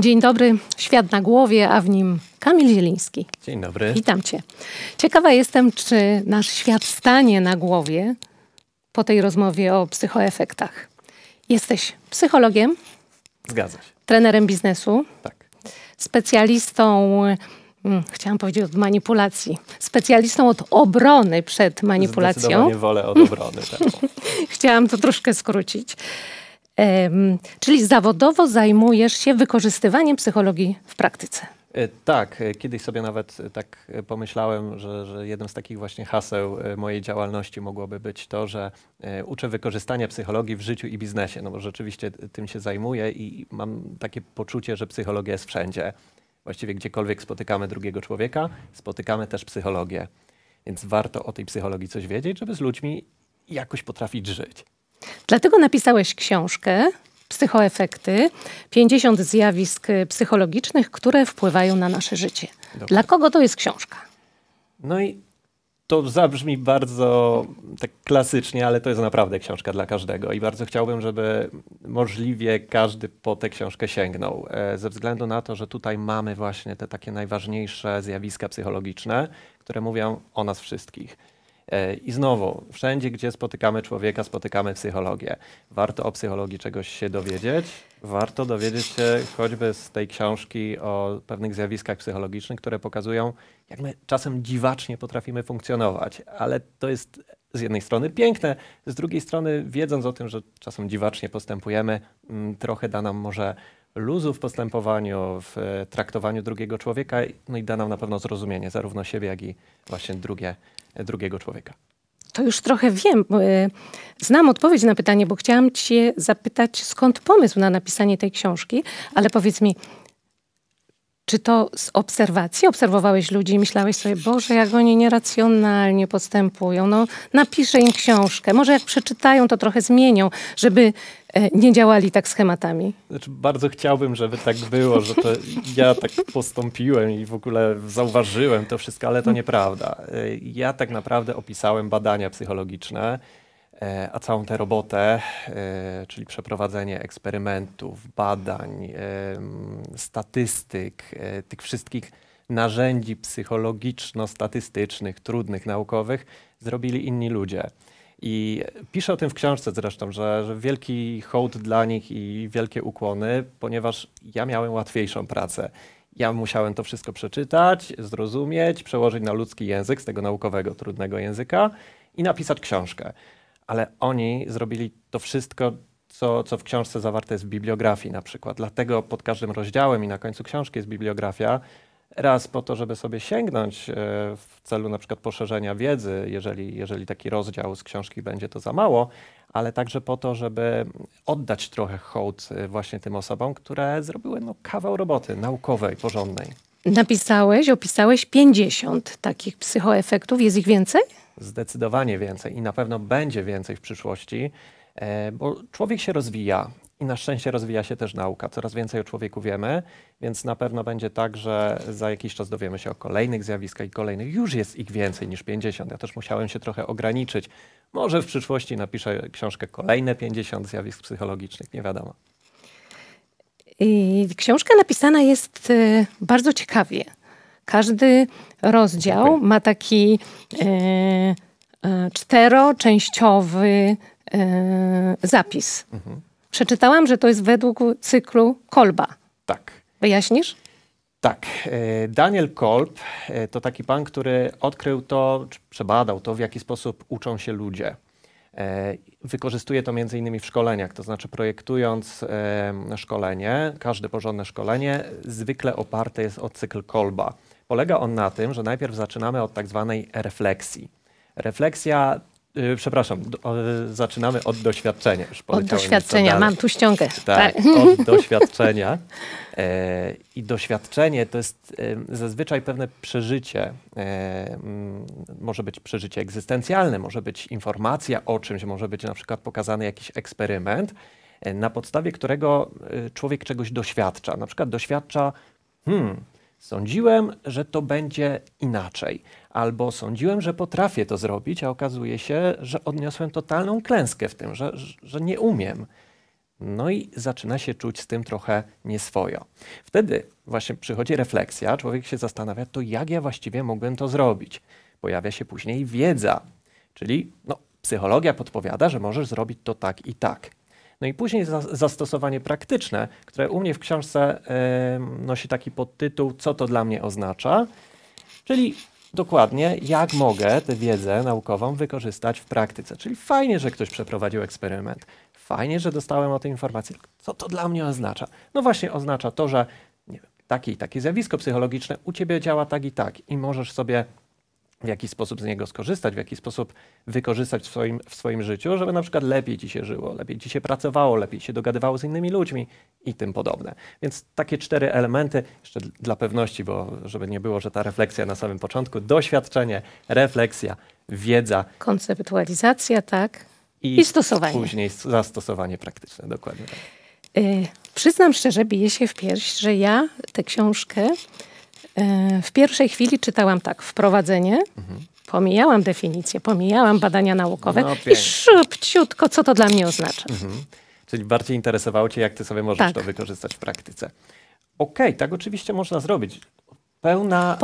Dzień dobry, Świat na głowie, a w nim Kamil Zieliński. Dzień dobry. Witam Cię. Ciekawa jestem, czy nasz świat stanie na głowie po tej rozmowie o psychoefektach. Jesteś psychologiem, Zgadza się. trenerem biznesu, Tak. specjalistą, chciałam powiedzieć od manipulacji, specjalistą od obrony przed manipulacją. Zdecydowanie wolę od obrony. Tak. Chciałam to troszkę skrócić. Czyli zawodowo zajmujesz się wykorzystywaniem psychologii w praktyce. Tak, kiedyś sobie nawet tak pomyślałem, że jednym z takich właśnie haseł mojej działalności mogłoby być to, że uczę wykorzystania psychologii w życiu i biznesie, no bo rzeczywiście tym się zajmuję i mam takie poczucie, że psychologia jest wszędzie. Właściwie gdziekolwiek spotykamy drugiego człowieka, spotykamy też psychologię. Więc warto o tej psychologii coś wiedzieć, żeby z ludźmi jakoś potrafić żyć. Dlatego napisałeś książkę Psychoefekty, 50 zjawisk psychologicznych, które wpływają na nasze życie. Dokładnie. Dla kogo to jest książka? No i to zabrzmi bardzo tak klasycznie, ale to jest naprawdę książka dla każdego i bardzo chciałbym, żeby możliwie każdy po tę książkę sięgnął. Ze względu na to, że tutaj mamy właśnie te takie najważniejsze zjawiska psychologiczne, które mówią o nas wszystkich. I znowu, wszędzie, gdzie spotykamy człowieka, spotykamy psychologię. Warto o psychologii czegoś się dowiedzieć. Warto dowiedzieć się choćby z tej książki o pewnych zjawiskach psychologicznych, które pokazują, jak my czasem dziwacznie potrafimy funkcjonować. Ale to jest z jednej strony piękne, z drugiej strony wiedząc o tym, że czasem dziwacznie postępujemy, trochę da nam może luzu w postępowaniu, w traktowaniu drugiego człowieka, no i da nam na pewno zrozumienie zarówno siebie, jak i właśnie drugiego człowieka. To już trochę wiem. Znam odpowiedź na pytanie, bo chciałam Cię zapytać, skąd pomysł na napisanie tej książki, ale powiedz mi, czy to z obserwacji obserwowałeś ludzi i myślałeś sobie, Boże, jak oni nieracjonalnie postępują, no napiszę im książkę, może jak przeczytają, to trochę zmienią, żeby nie działali tak schematami. Znaczy, bardzo chciałbym, żeby tak było, że to ja tak postąpiłem i w ogóle zauważyłem to wszystko, ale to nieprawda. Ja tak naprawdę opisałem badania psychologiczne, a całą tę robotę, czyli przeprowadzenie eksperymentów, badań, statystyk, tych wszystkich narzędzi psychologiczno-statystycznych, trudnych, naukowych, zrobili inni ludzie. I piszę o tym w książce zresztą, że wielki hołd dla nich i wielkie ukłony, ponieważ ja miałem łatwiejszą pracę. Ja musiałem to wszystko przeczytać, zrozumieć, przełożyć na ludzki język z tego naukowego, trudnego języka i napisać książkę. Ale oni zrobili to wszystko, co w książce zawarte jest w bibliografii na przykład. Dlatego pod każdym rozdziałem i na końcu książki jest bibliografia. Raz po to, żeby sobie sięgnąć w celu na przykład poszerzenia wiedzy, jeżeli taki rozdział z książki będzie to za mało, ale także po to, żeby oddać trochę hołd właśnie tym osobom, które zrobiły kawał roboty naukowej, porządnej. Opisałeś 50 takich psychoefektów. Jest ich więcej? Zdecydowanie więcej i na pewno będzie więcej w przyszłości, bo człowiek się rozwija. I na szczęście rozwija się też nauka. Coraz więcej o człowieku wiemy, więc na pewno będzie tak, że za jakiś czas dowiemy się o kolejnych zjawiskach i kolejnych. Już jest ich więcej niż 50. Ja też musiałem się trochę ograniczyć. Może w przyszłości napiszę książkę kolejne 50 zjawisk psychologicznych, nie wiadomo. I książka napisana jest bardzo ciekawie. Każdy rozdział ma taki czteroczęściowy zapis. Przeczytałam, że to jest według cyklu Kolba. Tak. Wyjaśnisz? Tak. Daniel Kolb to taki pan, który odkrył to, czy przebadał to, w jaki sposób uczą się ludzie. Wykorzystuje to między innymi w szkoleniach, to znaczy projektując szkolenie, każde porządne szkolenie zwykle oparte jest o cykl Kolba. Polega on na tym, że najpierw zaczynamy od tak zwanej refleksji. Refleksja, zaczynamy od doświadczenia. Od doświadczenia, mam tu ściągę. Tak, od doświadczenia. I doświadczenie to jest zazwyczaj pewne przeżycie. Może być przeżycie egzystencjalne, może być informacja o czymś, może być na przykład pokazany jakiś eksperyment, na podstawie którego człowiek czegoś doświadcza. Na przykład doświadcza, sądziłem, że to będzie inaczej. Albo sądziłem, że potrafię to zrobić, a okazuje się, że odniosłem totalną klęskę w tym, że nie umiem. No i zaczyna się czuć z tym trochę nieswojo. Wtedy właśnie przychodzi refleksja, człowiek się zastanawia, to jak ja właściwie mógłbym to zrobić? Pojawia się później wiedza, czyli psychologia podpowiada, że możesz zrobić to tak i tak. No i później zastosowanie praktyczne, które u mnie w książce nosi taki podtytuł, co to dla mnie oznacza, czyli dokładnie, jak mogę tę wiedzę naukową wykorzystać w praktyce. Czyli fajnie, że ktoś przeprowadził eksperyment. Fajnie, że dostałem o tej informacji. Co to dla mnie oznacza? No właśnie oznacza to, że nie wiem, takie i takie zjawisko psychologiczne u ciebie działa tak i tak i możesz sobie w jaki sposób z niego skorzystać, w jaki sposób wykorzystać w swoim życiu, żeby na przykład lepiej ci się żyło, lepiej ci się pracowało, lepiej się dogadywało z innymi ludźmi i tym podobne. Więc takie 4 elementy, jeszcze dla pewności, bo żeby nie było, że ta refleksja na samym początku, doświadczenie, refleksja, wiedza. Konceptualizacja, tak. I stosowanie. Później zastosowanie praktyczne, dokładnie tak. Przyznam szczerze, biję się w pierś, że ja tę książkę w pierwszej chwili czytałam tak, wprowadzenie, pomijałam definicję, pomijałam badania naukowe i szybciutko, co to dla mnie oznacza. Czyli bardziej interesowało cię, jak ty sobie możesz to wykorzystać w praktyce. Okej, tak oczywiście można zrobić. Pełna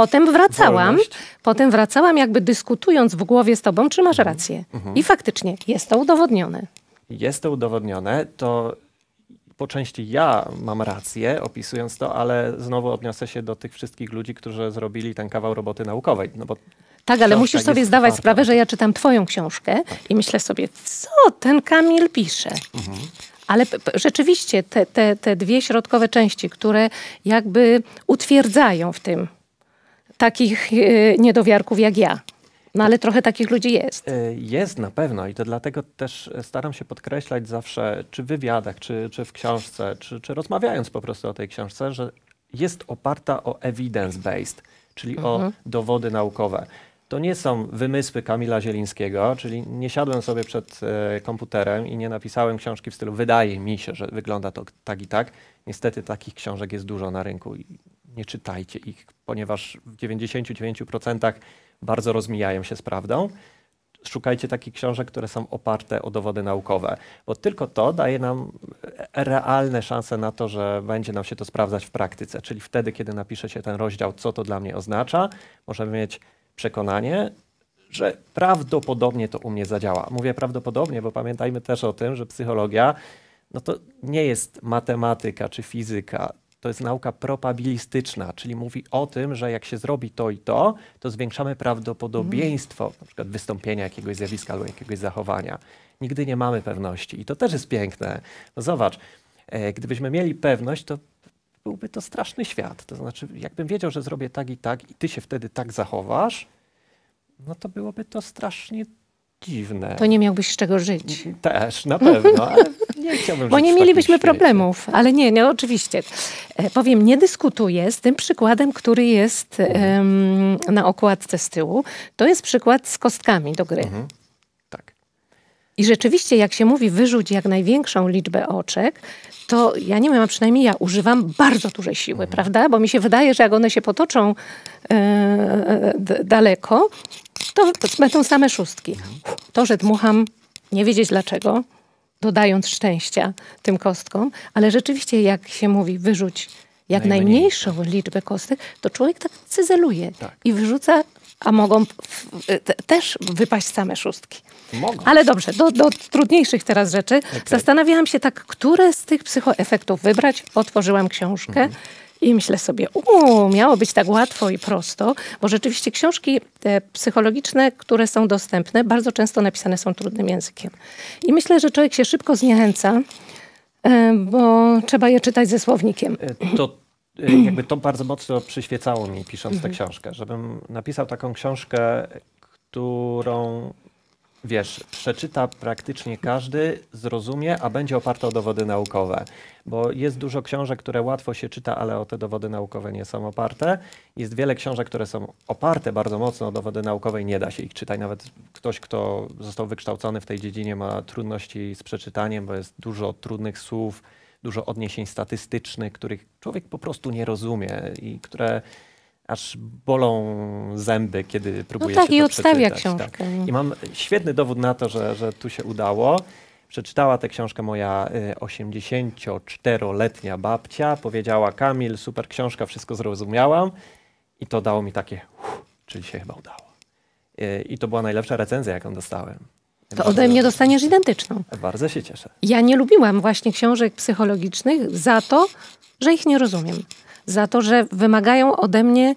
Potem wracałam jakby dyskutując w głowie z tobą, czy masz rację. I faktycznie jest to udowodnione. Jest to udowodnione, to po części ja mam rację opisując to, ale znowu odniosę się do tych wszystkich ludzi, którzy zrobili ten kawał roboty naukowej. No bo tak, ale musisz sobie zdawać sprawę, że ja czytam twoją książkę i myślę sobie, co ten Kamil pisze. Ale rzeczywiście te 2 środkowe części, które jakby utwierdzają w tym takich niedowiarków jak ja. No ale trochę takich ludzi jest. Jest na pewno i to dlatego też staram się podkreślać zawsze, czy w wywiadach, czy w książce, czy rozmawiając po prostu o tej książce, że jest oparta o evidence-based, czyli o dowody naukowe. To nie są wymysły Kamila Zielińskiego, czyli nie siadłem sobie przed komputerem i nie napisałem książki w stylu wydaje mi się, że wygląda to tak i tak. Niestety takich książek jest dużo na rynku i nie czytajcie ich, ponieważ w 99% bardzo rozmijają się z prawdą. Szukajcie takich książek, które są oparte o dowody naukowe, bo tylko to daje nam realne szanse na to, że będzie nam się to sprawdzać w praktyce. Czyli wtedy, kiedy napiszecie ten rozdział, co to dla mnie oznacza, możemy mieć przekonanie, że prawdopodobnie to u mnie zadziała. Mówię prawdopodobnie, bo pamiętajmy też o tym, że psychologia to nie jest matematyka czy fizyka. To jest nauka probabilistyczna, czyli mówi o tym, że jak się zrobi to i to zwiększamy prawdopodobieństwo na przykład wystąpienia jakiegoś zjawiska albo jakiegoś zachowania. Nigdy nie mamy pewności i to też jest piękne. No zobacz, gdybyśmy mieli pewność, to byłby to straszny świat. To znaczy, jakbym wiedział, że zrobię tak i ty się wtedy tak zachowasz, no to byłoby to strasznie dziwne. To nie miałbyś z czego żyć. Też, na pewno, ale nie chciałbym Bo nie mielibyśmy problemów, ale nie, oczywiście. Powiem, nie dyskutuję z tym przykładem, który jest na okładce z tyłu. To jest przykład z kostkami do gry. Tak. I rzeczywiście, jak się mówi wyrzuć jak największą liczbę oczek, to ja nie wiem, a przynajmniej ja używam bardzo dużej siły, prawda? Bo mi się wydaje, że jak one się potoczą daleko, to będą same szóstki. To, że dmucham, nie wiedzieć dlaczego, dodając szczęścia tym kostkom, ale rzeczywiście jak się mówi wyrzuć jak najmniejszą liczbę kostek, to człowiek tak cyzeluje i wyrzuca, a mogą też wypaść same szóstki. Mogą. Ale dobrze, do trudniejszych teraz rzeczy. Zastanawiałam się tak, które z tych psychoefektów wybrać. Otworzyłam książkę i myślę sobie, miało być tak łatwo i prosto, bo rzeczywiście książki psychologiczne, które są dostępne, bardzo często napisane są trudnym językiem. I myślę, że człowiek się szybko zniechęca, bo trzeba je czytać ze słownikiem. To bardzo mocno przyświecało mi, pisząc tę książkę, żebym napisał taką książkę, którą przeczyta praktycznie każdy, zrozumie, a będzie oparta o dowody naukowe. Bo jest dużo książek, które łatwo się czyta, ale o te dowody naukowe nie są oparte. Jest wiele książek, które są oparte bardzo mocno o dowody naukowe i nie da się ich czytać. Nawet ktoś, kto został wykształcony w tej dziedzinie, ma trudności z przeczytaniem, bo jest dużo trudnych słów, dużo odniesień statystycznych, których człowiek po prostu nie rozumie i które aż bolą zęby, kiedy próbuje się to i odstawia przeczytać. książkę. Tak. I mam świetny dowód na to, że tu się udało. Przeczytała tę książkę moja 84-letnia babcia, powiedziała: Kamil, super książka, wszystko zrozumiałam. I to dało mi takie, czyli się chyba udało. I to była najlepsza recenzja, jaką dostałem. To ode mnie dostaniesz identyczną. Bardzo się cieszę. Ja nie lubiłam właśnie książek psychologicznych za to, że ich nie rozumiem. Za to, że wymagają ode mnie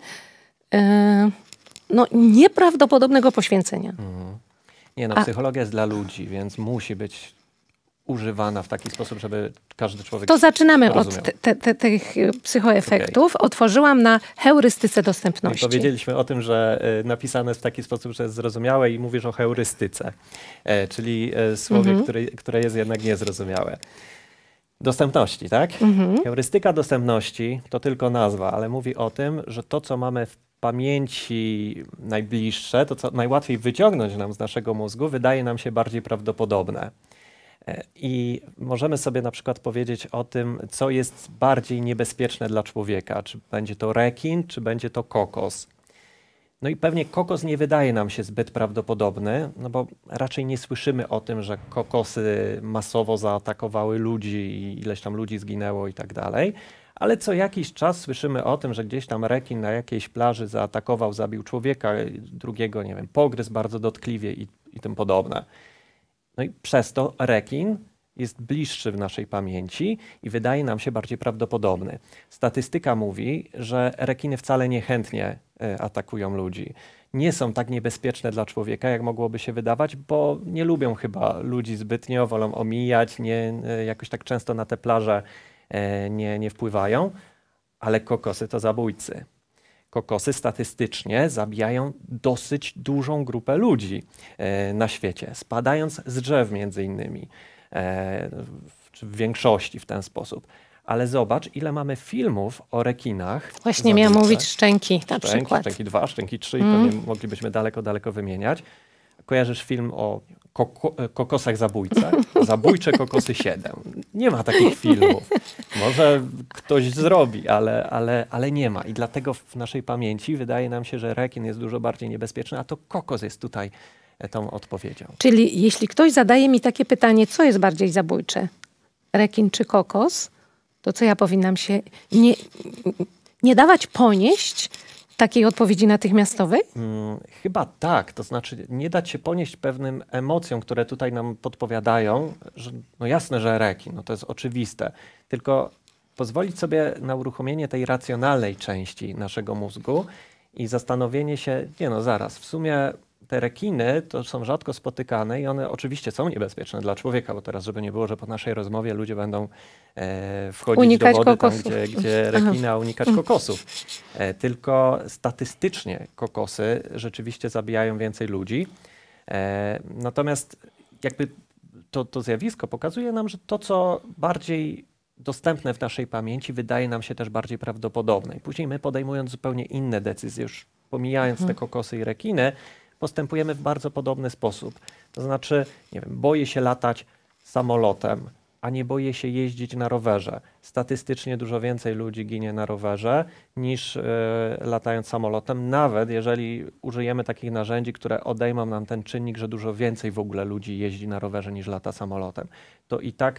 nieprawdopodobnego poświęcenia. Nie no, psychologia jest dla ludzi, więc musi być używana w taki sposób, żeby każdy człowiek To zaczynamy rozumiał. od tych psychoefektów. Otworzyłam na heurystyce dostępności. Powiedzieliśmy o tym, że napisane jest w taki sposób, że jest zrozumiałe i mówisz o heurystyce, czyli słowie, które jest jednak niezrozumiałe. Dostępności, tak? Heurystyka dostępności to tylko nazwa, ale mówi o tym, że to, co mamy w pamięci najbliższe, to co najłatwiej wyciągnąć nam z naszego mózgu, wydaje nam się bardziej prawdopodobne. I możemy sobie na przykład powiedzieć o tym, co jest bardziej niebezpieczne dla człowieka. Czy będzie to rekin, czy będzie to kokos. No i pewnie kokos nie wydaje nam się zbyt prawdopodobny, no bo raczej nie słyszymy o tym, że kokosy masowo zaatakowały ludzi i ileś tam ludzi zginęło i tak dalej. Ale co jakiś czas słyszymy o tym, że gdzieś tam rekin na jakiejś plaży zaatakował, zabił człowieka, drugiego, nie wiem, pogryzł bardzo dotkliwie i tym podobne. No i przez to rekin jest bliższy w naszej pamięci i wydaje nam się bardziej prawdopodobny. Statystyka mówi, że rekiny wcale niechętnie atakują ludzi. Nie są tak niebezpieczne dla człowieka, jak mogłoby się wydawać, bo nie lubią chyba ludzi zbytnio, wolą omijać, jakoś tak często na te plaże nie wpływają, ale kokosy to zabójcy. Kokosy statystycznie zabijają dosyć dużą grupę ludzi na świecie, spadając z drzew między innymi, czy w większości w ten sposób. Ale zobacz, ile mamy filmów o rekinach. Właśnie miałam mówić Szczęki na przykład. Szczęki 2, Szczęki 3 i pewnie moglibyśmy daleko wymieniać. Kojarzysz film o kokosach zabójcach? Zabójcze kokosy 7. Nie ma takich filmów. Może ktoś zrobi, ale nie ma. I dlatego w naszej pamięci wydaje nam się, że rekin jest dużo bardziej niebezpieczny, a to kokos jest tutaj tą odpowiedzią. Czyli jeśli ktoś zadaje mi takie pytanie, co jest bardziej zabójcze? Rekin czy kokos? To co ja powinnam się nie dawać ponieść takiej odpowiedzi natychmiastowej? Chyba tak. To znaczy nie dać się ponieść pewnym emocjom, które tutaj nam podpowiadają, że no jasne, że rekin, no to jest oczywiste. Tylko pozwolić sobie na uruchomienie tej racjonalnej części naszego mózgu i zastanowienie się, nie no zaraz, w sumie te rekiny to są rzadko spotykane i one oczywiście są niebezpieczne dla człowieka, bo teraz, żeby nie było, że po naszej rozmowie ludzie będą wchodzić unikać do wody kokosów. tam, gdzie rekiny, a unikać kokosów. Tylko statystycznie kokosy rzeczywiście zabijają więcej ludzi. Natomiast jakby to zjawisko pokazuje nam, że to, co bardziej dostępne w naszej pamięci, wydaje nam się też bardziej prawdopodobne. I później my, podejmując zupełnie inne decyzje, już pomijając te kokosy i rekiny, postępujemy w bardzo podobny sposób. To znaczy, nie wiem, boję się latać samolotem, a nie boję się jeździć na rowerze. Statystycznie dużo więcej ludzi ginie na rowerze niż latając samolotem, nawet jeżeli użyjemy takich narzędzi, które odejmą nam ten czynnik, że dużo więcej w ogóle ludzi jeździ na rowerze niż lata samolotem. To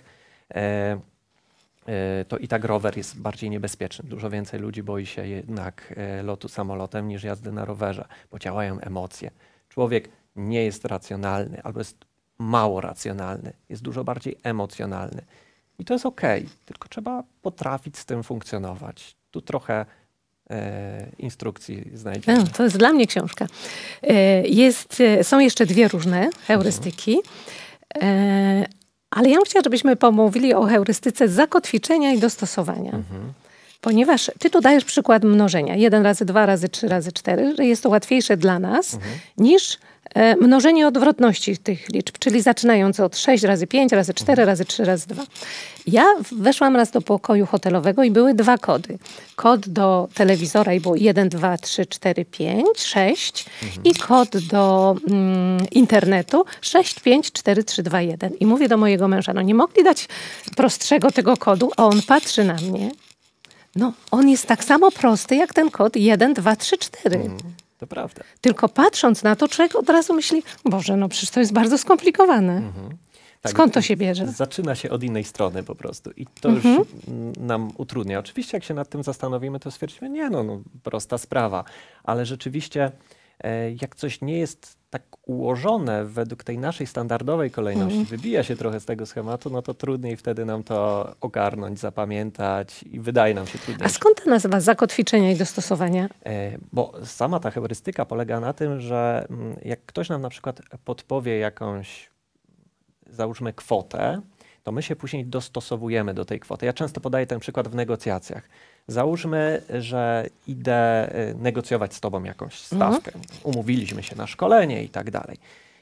i tak rower jest bardziej niebezpieczny. Dużo więcej ludzi boi się jednak lotu samolotem niż jazdy na rowerze, bo działają emocje. Człowiek nie jest racjonalny albo jest mało racjonalny, jest dużo bardziej emocjonalny. I to jest okej, tylko trzeba potrafić z tym funkcjonować. Tu trochę instrukcji znajdziemy. To jest dla mnie książka. Są jeszcze dwie różne heurystyki. Ale ja bym chciała, żebyśmy pomówili o heurystyce zakotwiczenia i dostosowania. Ponieważ ty tu dajesz przykład mnożenia. 1 razy 2 razy 3 razy 4, że jest to łatwiejsze dla nas niż mnożenie odwrotności tych liczb, czyli zaczynając od 6 razy 5 razy 4 razy 3 razy 2. Ja weszłam raz do pokoju hotelowego i były 2 kody. Kod do telewizora i było 1, 2, 3, 4, 5, 6 i kod do internetu 6, 5, 4, 3, 2, 1. I mówię do mojego męża, no nie mogli dać prostszego tego kodu, a on patrzy na mnie. No, on jest tak samo prosty jak ten kod 1, 2, 3, 4. To prawda. Tylko patrząc na to, człowiek od razu myśli, Boże, no przecież to jest bardzo skomplikowane. Tak, Skąd to się bierze? Zaczyna się od innej strony po prostu i to już nam utrudnia. Oczywiście jak się nad tym zastanowimy, to stwierdzimy, nie no, prosta sprawa, ale rzeczywiście jak coś nie jest tak ułożone według tej naszej standardowej kolejności, wybija się trochę z tego schematu, no to trudniej wtedy nam to ogarnąć, zapamiętać i wydaje nam się trudniej. A skąd ta nazwa zakotwiczenia i dostosowania? Bo sama ta heurystyka polega na tym, że jak ktoś nam na przykład podpowie jakąś, załóżmy, kwotę, to my się później dostosowujemy do tej kwoty. Ja często podaję ten przykład w negocjacjach. Załóżmy, że idę negocjować z tobą jakąś stawkę. Umówiliśmy się na szkolenie i tak dalej.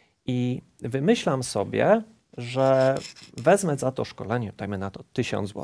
I wymyślam sobie, że wezmę za to szkolenie, dajmy na to 1000 zł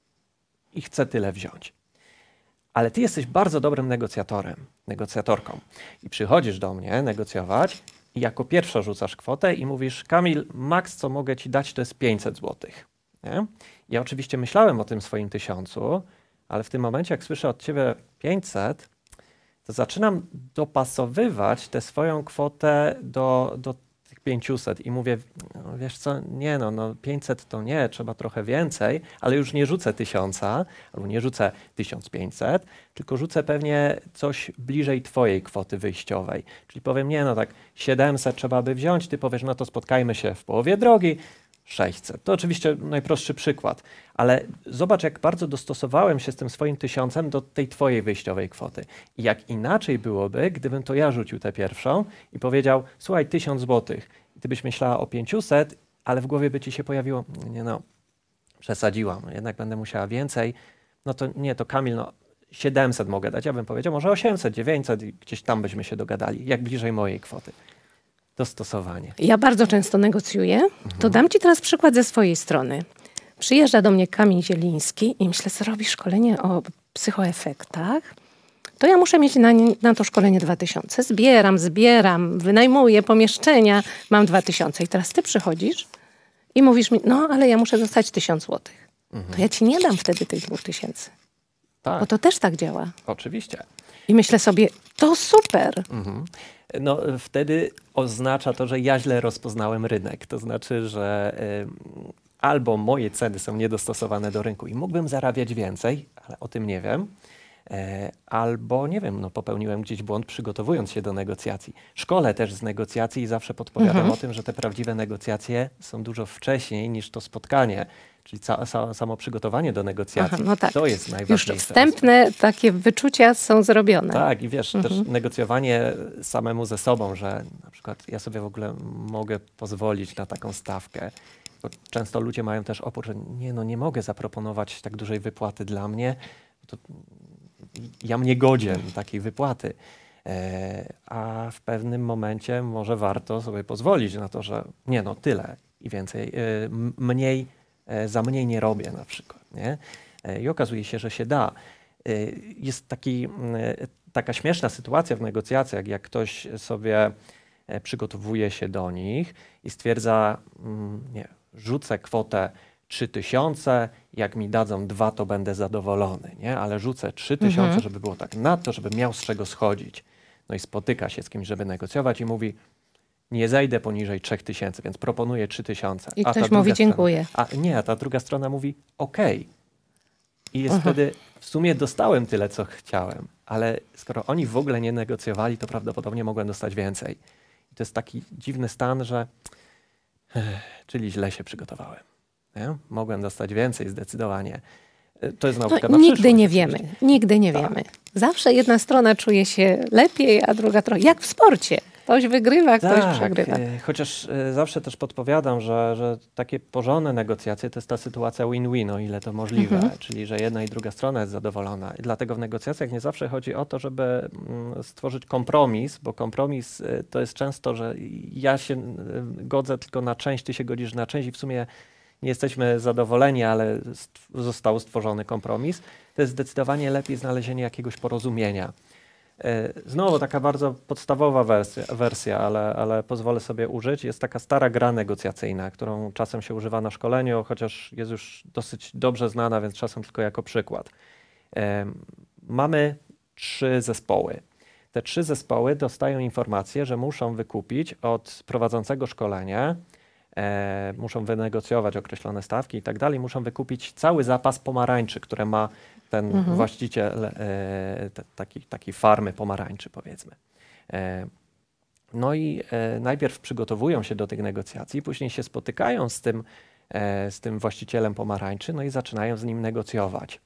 i chcę tyle wziąć. Ale ty jesteś bardzo dobrym negocjatorką i przychodzisz do mnie negocjować i jako pierwsza rzucasz kwotę i mówisz, Kamil, maks co mogę ci dać to jest 500 zł. Nie? Ja oczywiście myślałem o tym swoim 1000, ale w tym momencie jak słyszę od ciebie 500, to zaczynam dopasowywać tę swoją kwotę do tych 500 i mówię, no wiesz co, nie no 500 to nie, trzeba trochę więcej, ale już nie rzucę 1000 albo nie rzucę 1500, tylko rzucę pewnie coś bliżej twojej kwoty wyjściowej. Czyli powiem, nie no tak 700 trzeba by wziąć, ty powiesz, no to spotkajmy się w połowie drogi, 600. To oczywiście najprostszy przykład, ale zobacz, jak bardzo dostosowałem się z tym swoim 1000 do tej twojej wyjściowej kwoty. I jak inaczej byłoby, gdybym to ja rzucił tę pierwszą i powiedział, słuchaj, 1000 zł. I ty byś myślała o 500, ale w głowie by ci się pojawiło, nie no, przesadziłam, jednak będę musiała więcej. No to nie, to Kamil, no 700 mogę dać. Ja bym powiedział, może 800, 900 i gdzieś tam byśmy się dogadali, jak bliżej mojej kwoty. Dostosowanie. Ja bardzo często negocjuję. To dam ci teraz przykład ze swojej strony. Przyjeżdża do mnie Kamil Zieliński i myślę, co robi szkolenie o psychoefektach. To ja muszę mieć na to szkolenie 2000. Zbieram, wynajmuję pomieszczenia, mam 2000. I teraz ty przychodzisz i mówisz mi, no ale ja muszę dostać 1000 zł. To ja ci nie dam wtedy tych 2000. Tak. Bo to też tak działa. Oczywiście. I myślę sobie, to super. No wtedy oznacza to, że ja źle rozpoznałem rynek. To znaczy, że albo moje ceny są niedostosowane do rynku i mógłbym zarabiać więcej, ale o tym nie wiem. Albo, nie wiem, no popełniłem gdzieś błąd przygotowując się do negocjacji. Szkolę też z negocjacji i zawsze podpowiadam o tym, że te prawdziwe negocjacje są dużo wcześniej niż to spotkanie. Czyli samo przygotowanie do negocjacji, no tak. to jest najważniejsze. Już wstępne takie wyczucia są zrobione. Tak, i wiesz, też negocjowanie samemu ze sobą, że na przykład ja sobie w ogóle mogę pozwolić na taką stawkę. Bo często ludzie mają też opór, że nie, no nie mogę zaproponować tak dużej wypłaty dla mnie. To ja mnie godzien takiej wypłaty. A w pewnym momencie może warto sobie pozwolić na to, że nie, no tyle i więcej, mniej, za mniej nie robię na przykład. Nie? I okazuje się, że się da. Jest taka śmieszna sytuacja w negocjacjach, jak ktoś sobie przygotowuje się do nich i stwierdza, nie, rzucę kwotę 3000, jak mi dadzą 2, to będę zadowolony, nie? Ale rzucę 3000, żeby było tak nadto, żeby miał z czego schodzić. No i spotyka się z kimś, żeby negocjować i mówi, nie zejdę poniżej 3000, więc proponuję 3000. I ktoś mówi dziękuję. A ta druga strona mówi okej. I jest wtedy, w sumie dostałem tyle, co chciałem, ale skoro oni w ogóle nie negocjowali, to prawdopodobnie mogłem dostać więcej. I to jest taki dziwny stan, że czyli źle się przygotowałem. Nie? Mogłem dostać więcej zdecydowanie. To jest nauka na nigdy przyszłość. Nie wiemy. Nigdy nie wiemy. Zawsze jedna strona czuje się lepiej, a druga trochę. Jak w sporcie. Ktoś wygrywa, ktoś przegrywa. Chociaż zawsze też podpowiadam, że takie porządne negocjacje to jest ta sytuacja win-win, o ile to możliwe. Czyli, że jedna i druga strona jest zadowolona. I dlatego w negocjacjach nie zawsze chodzi o to, żeby stworzyć kompromis, bo kompromis to jest często, że ja się godzę tylko na część, ty się godzisz na część i w sumie nie jesteśmy zadowoleni, ale został stworzony kompromis. To jest zdecydowanie lepiej znalezienie jakiegoś porozumienia. Znowu taka bardzo podstawowa wersja, ale pozwolę sobie użyć. Jest taka stara gra negocjacyjna, którą czasem się używa na szkoleniu, chociaż jest już dosyć dobrze znana, więc czasem tylko jako przykład. Mamy 3 zespoły. Te 3 zespoły dostają informację, że muszą wykupić od prowadzącego szkolenie muszą wynegocjować określone stawki i tak dalej, muszą wykupić cały zapas pomarańczy, które ma ten właściciel takiej farmy pomarańczy, powiedzmy. No i najpierw przygotowują się do tych negocjacji, później się spotykają z tym właścicielem pomarańczy, no i zaczynają z nim negocjować.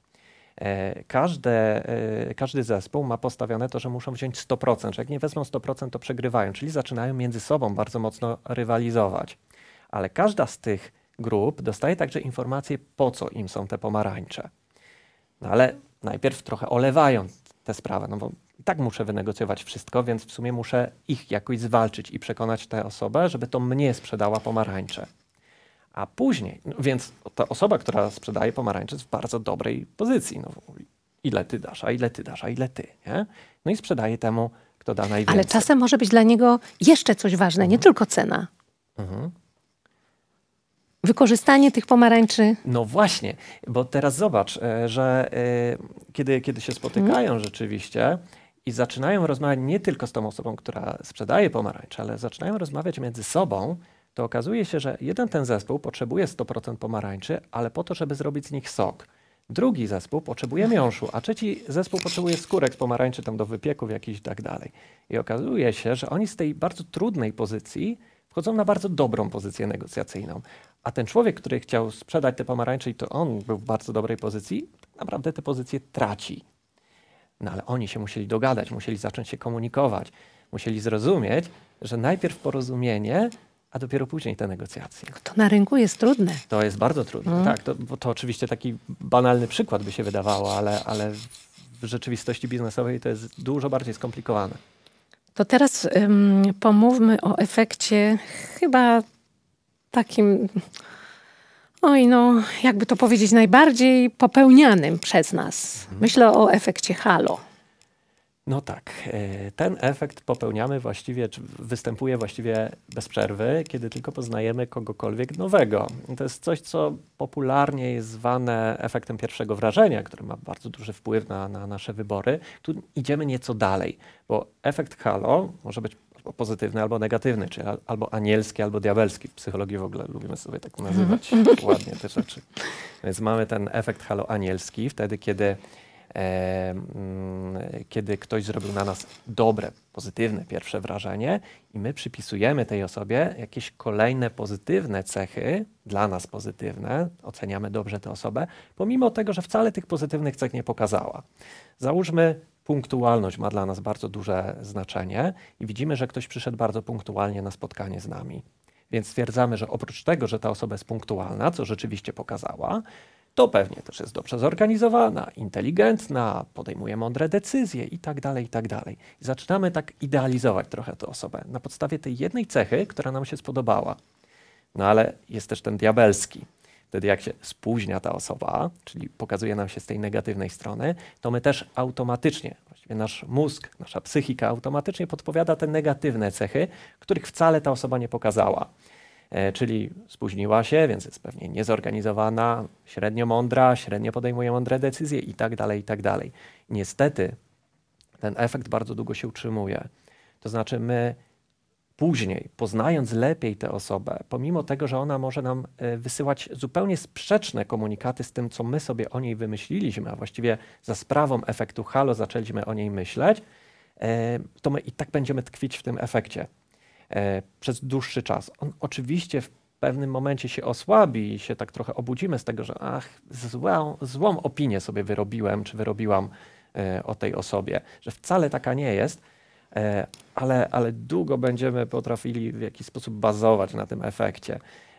Każdy zespół ma postawione to, że muszą wziąć 100%, że jak nie wezmą 100%, to przegrywają, czyli zaczynają między sobą bardzo mocno rywalizować. Ale każda z tych grup dostaje także informację, po co im są te pomarańcze. No ale najpierw trochę olewają tę sprawę, no bo i tak muszę wynegocjować wszystko, więc w sumie muszę ich jakoś zwalczyć i przekonać tę osobę, żeby to mnie sprzedała pomarańcze. A później, no więc ta osoba, która sprzedaje pomarańcze, jest w bardzo dobrej pozycji. No, ile ty dasz, a ile ty dasz, a ile ty, nie? No i sprzedaje temu, kto da najwięcej. Ale czasem może być dla niego jeszcze coś ważne, nie tylko cena. Wykorzystanie tych pomarańczy. No właśnie, bo teraz zobacz, że kiedy się spotykają rzeczywiście i zaczynają rozmawiać nie tylko z tą osobą, która sprzedaje pomarańcze, ale zaczynają rozmawiać między sobą, to okazuje się, że ten zespół potrzebuje 100% pomarańczy, ale po to, żeby zrobić z nich sok. Drugi zespół potrzebuje miąższu, a trzeci zespół potrzebuje skórek z pomarańczy tam do wypieków jakichś i tak dalej. I okazuje się, że oni z tej bardzo trudnej pozycji wchodzą na bardzo dobrą pozycję negocjacyjną. A ten człowiek, który chciał sprzedać te pomarańcze i to on był w bardzo dobrej pozycji, tak naprawdę te pozycje traci. No ale oni się musieli dogadać, musieli zacząć się komunikować, musieli zrozumieć, że najpierw porozumienie, a dopiero później te negocjacje. To na rynku jest trudne. To jest bardzo trudne, tak. Bo to oczywiście taki banalny przykład by się wydawało, ale w rzeczywistości biznesowej to jest dużo bardziej skomplikowane. To teraz pomówmy o efekcie chyba takim, jakby to powiedzieć, najbardziej popełnianym przez nas. Myślę o efekcie halo. No tak, ten efekt popełniamy właściwie, czy występuje właściwie bez przerwy, kiedy tylko poznajemy kogokolwiek nowego. To jest coś, co popularnie jest zwane efektem pierwszego wrażenia, który ma bardzo duży wpływ na nasze wybory. Tu idziemy nieco dalej, bo efekt halo może być albo pozytywny, albo negatywny, czyli albo anielski, albo diabelski. W psychologii w ogóle lubimy sobie tak nazywać ładnie te rzeczy. Więc mamy ten efekt halo anielski, wtedy kiedy ktoś zrobił na nas dobre, pozytywne pierwsze wrażenie i my przypisujemy tej osobie jakieś kolejne pozytywne cechy, dla nas pozytywne, oceniamy dobrze tę osobę, pomimo tego, że wcale tych pozytywnych cech nie pokazała. Załóżmy, punktualność ma dla nas bardzo duże znaczenie i widzimy, że ktoś przyszedł bardzo punktualnie na spotkanie z nami. Więc stwierdzamy, że oprócz tego, że ta osoba jest punktualna, co rzeczywiście pokazała, to pewnie też jest dobrze zorganizowana, inteligentna, podejmuje mądre decyzje i tak dalej, i tak dalej. I zaczynamy tak idealizować trochę tę osobę na podstawie tej jednej cechy, która nam się spodobała. No ale jest też ten diabelski. Wtedy jak się spóźnia ta osoba, czyli pokazuje nam się z tej negatywnej strony, to my też automatycznie, właściwie nasz mózg, nasza psychika automatycznie podpowiada te negatywne cechy, których wcale ta osoba nie pokazała. Czyli spóźniła się, więc jest pewnie niezorganizowana, średnio mądra, średnio podejmuje mądre decyzje i tak dalej, i tak dalej. Niestety ten efekt bardzo długo się utrzymuje. To znaczy my później, poznając lepiej tę osobę, pomimo tego, że ona może nam wysyłać zupełnie sprzeczne komunikaty z tym, co my sobie o niej wymyśliliśmy, a właściwie za sprawą efektu halo zaczęliśmy o niej myśleć, to my i tak będziemy tkwić w tym efekcie przez dłuższy czas. On oczywiście w pewnym momencie się osłabi i się tak trochę obudzimy z tego, że złą opinię sobie wyrobiłem, czy wyrobiłam o tej osobie, że wcale taka nie jest, ale długo będziemy potrafili w jakiś sposób bazować na tym efekcie.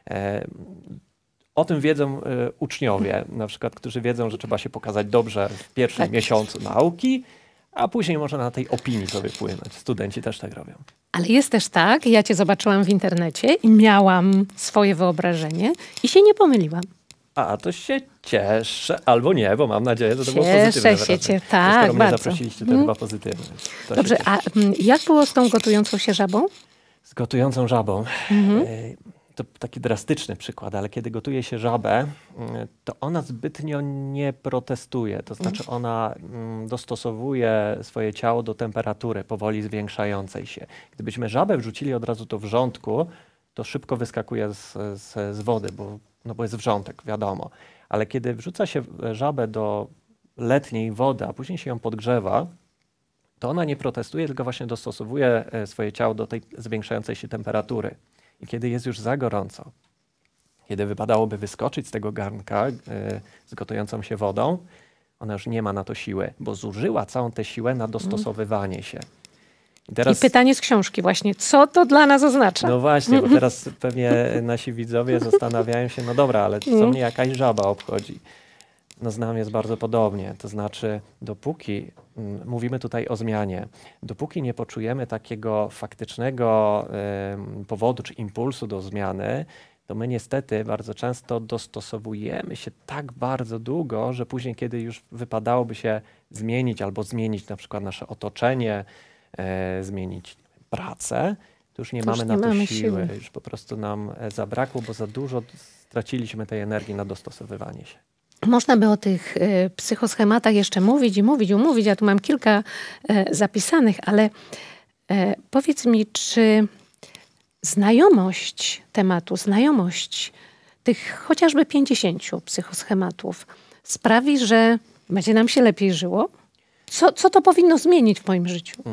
O tym wiedzą uczniowie, na przykład, którzy wiedzą, że trzeba się pokazać dobrze w pierwszym miesiącu nauki, a później można na tej opinii sobie płynąć. Studenci też tak robią. Ale jest też tak, ja cię zobaczyłam w internecie i miałam swoje wyobrażenie i się nie pomyliłam. A, to się cieszę. Albo nie, bo mam nadzieję, że to było pozytywne wrażenie. Cieszę się, tak, skoro mnie bardzo. zaprosiliście, to chyba pozytywne. To dobrze, a jak było z tą gotującą się żabą? Z gotującą żabą? To taki drastyczny przykład, ale kiedy gotuje się żabę, to ona zbytnio nie protestuje. To znaczy ona dostosowuje swoje ciało do temperatury powoli zwiększającej się. Gdybyśmy żabę wrzucili od razu do wrzątku, to szybko wyskakuje z wody, bo jest wrzątek, wiadomo. Ale kiedy wrzuca się żabę do letniej wody, a później się ją podgrzewa, to ona nie protestuje, tylko właśnie dostosowuje swoje ciało do tej zwiększającej się temperatury. I kiedy jest już za gorąco, kiedy wypadałoby wyskoczyć z tego garnka z gotującą się wodą, ona już nie ma na to siły, bo zużyła całą tę siłę na dostosowywanie się. I pytanie z książki właśnie, co to dla nas oznacza? No właśnie, bo teraz pewnie nasi widzowie zastanawiają się, no dobra, ale co mnie jakaś żaba obchodzi? No z nami jest bardzo podobnie, to znaczy dopóki, mówimy tutaj o zmianie, dopóki nie poczujemy takiego faktycznego powodu czy impulsu do zmiany, to my niestety bardzo często dostosowujemy się tak bardzo długo, że później, kiedy już wypadałoby się zmienić albo zmienić na przykład nasze otoczenie, zmienić pracę, to już nie mamy na to siły. Już po prostu nam zabrakło, bo za dużo straciliśmy tej energii na dostosowywanie się. Można by o tych psychoschematach jeszcze mówić i mówić. Ja tu mam kilka zapisanych, ale powiedz mi, czy znajomość tematu, znajomość tych chociażby 50 psychoschematów sprawi, że będzie nam się lepiej żyło? Co to powinno zmienić w moim życiu?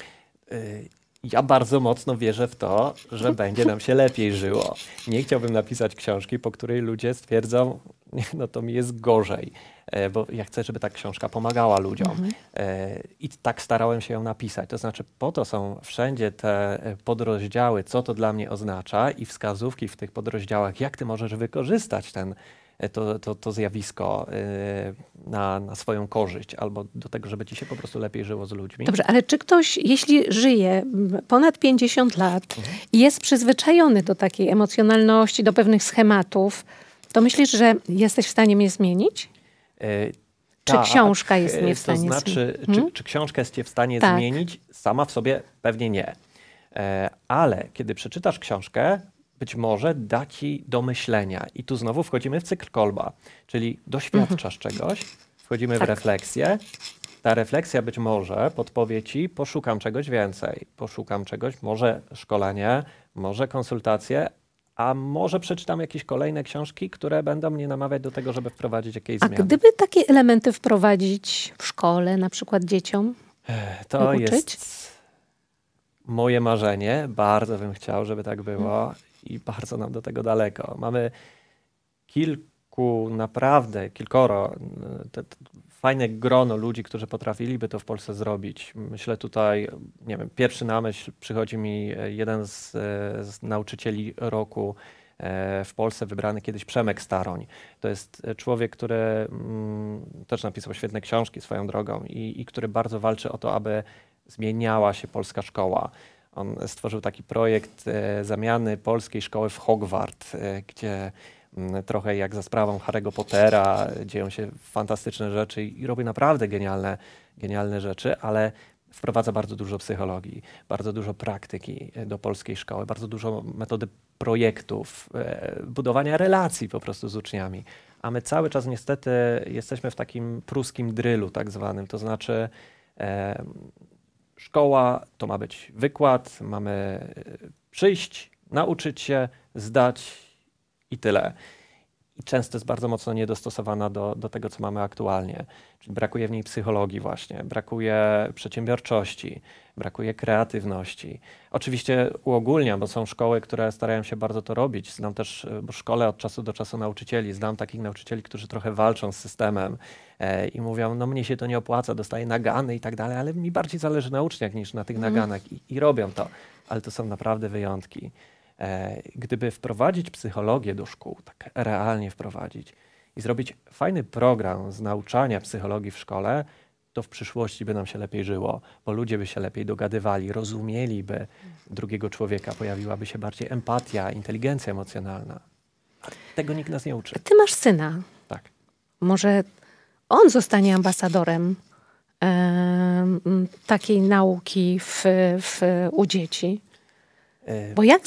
Ja bardzo mocno wierzę w to, że będzie nam się lepiej żyło. Nie chciałbym napisać książki, po której ludzie stwierdzą, no to mi jest gorzej, bo ja chcę, żeby ta książka pomagała ludziom. I tak starałem się ją napisać. To znaczy po to są wszędzie te podrozdziały, co to dla mnie oznacza i wskazówki w tych podrozdziałach, jak ty możesz wykorzystać to zjawisko na swoją korzyść albo do tego, żeby ci się po prostu lepiej żyło z ludźmi. Dobrze, ale czy ktoś, jeśli żyje ponad 50 lat i jest przyzwyczajony do takiej emocjonalności, do pewnych schematów, to myślisz, że jesteś w stanie mnie zmienić? Czy książka jest mnie w stanie zmienić? To znaczy, czy książka jest cię w stanie zmienić? Sama w sobie pewnie nie. Ale kiedy przeczytasz książkę, być może da ci do myślenia. I tu znowu wchodzimy w cykl Kolba, czyli doświadczasz czegoś, wchodzimy w refleksję. Ta refleksja być może podpowie ci, poszukam czegoś więcej. Poszukam czegoś, może szkolenie, może konsultacje, a może przeczytam jakieś kolejne książki, które będą mnie namawiać do tego, żeby wprowadzić jakieś zmiany. A gdyby takie elementy wprowadzić w szkole, na przykład dzieciom? To jest moje marzenie. Bardzo bym chciał, żeby tak było. I bardzo nam do tego daleko. Mamy kilkoro fajne grono ludzi, którzy potrafiliby to w Polsce zrobić. Myślę tutaj, nie wiem, pierwszy na myśl przychodzi mi jeden z nauczycieli roku w Polsce, wybrany kiedyś Przemek Staroń. To jest człowiek, który też napisał świetne książki swoją drogą i który bardzo walczy o to, aby zmieniała się polska szkoła. On stworzył taki projekt zamiany polskiej szkoły w Hogwart, gdzie trochę jak za sprawą Harry'ego Pottera dzieją się fantastyczne rzeczy i robi naprawdę genialne rzeczy, ale wprowadza bardzo dużo psychologii, bardzo dużo praktyki do polskiej szkoły, bardzo dużo metody projektów, budowania relacji po prostu z uczniami. A my cały czas niestety jesteśmy w takim pruskim drylu tak zwanym, to znaczy szkoła to ma być wykład, mamy przyjść, nauczyć się, zdać i tyle. I często jest bardzo mocno niedostosowana do tego, co mamy aktualnie. Czyli brakuje w niej psychologii właśnie, brakuje przedsiębiorczości, brakuje kreatywności. Oczywiście uogólniam, bo są szkoły, które starają się bardzo to robić. Znam też, bo szkole od czasu do czasu nauczycieli. Znam takich nauczycieli, którzy trochę walczą z systemem i mówią, no mnie się to nie opłaca, dostaję nagany i tak dalej, ale mi bardziej zależy na uczniach niż na tych naganach i robią to. Ale to są naprawdę wyjątki. Gdyby wprowadzić psychologię do szkół, tak realnie wprowadzić i zrobić fajny program z nauczania psychologii w szkole, to w przyszłości by nam się lepiej żyło, bo ludzie by się lepiej dogadywali, rozumieliby drugiego człowieka, pojawiłaby się bardziej empatia, inteligencja emocjonalna. A tego nikt nas nie uczy. Ty masz syna. Tak. Może on zostanie ambasadorem takiej nauki u dzieci? Bo jak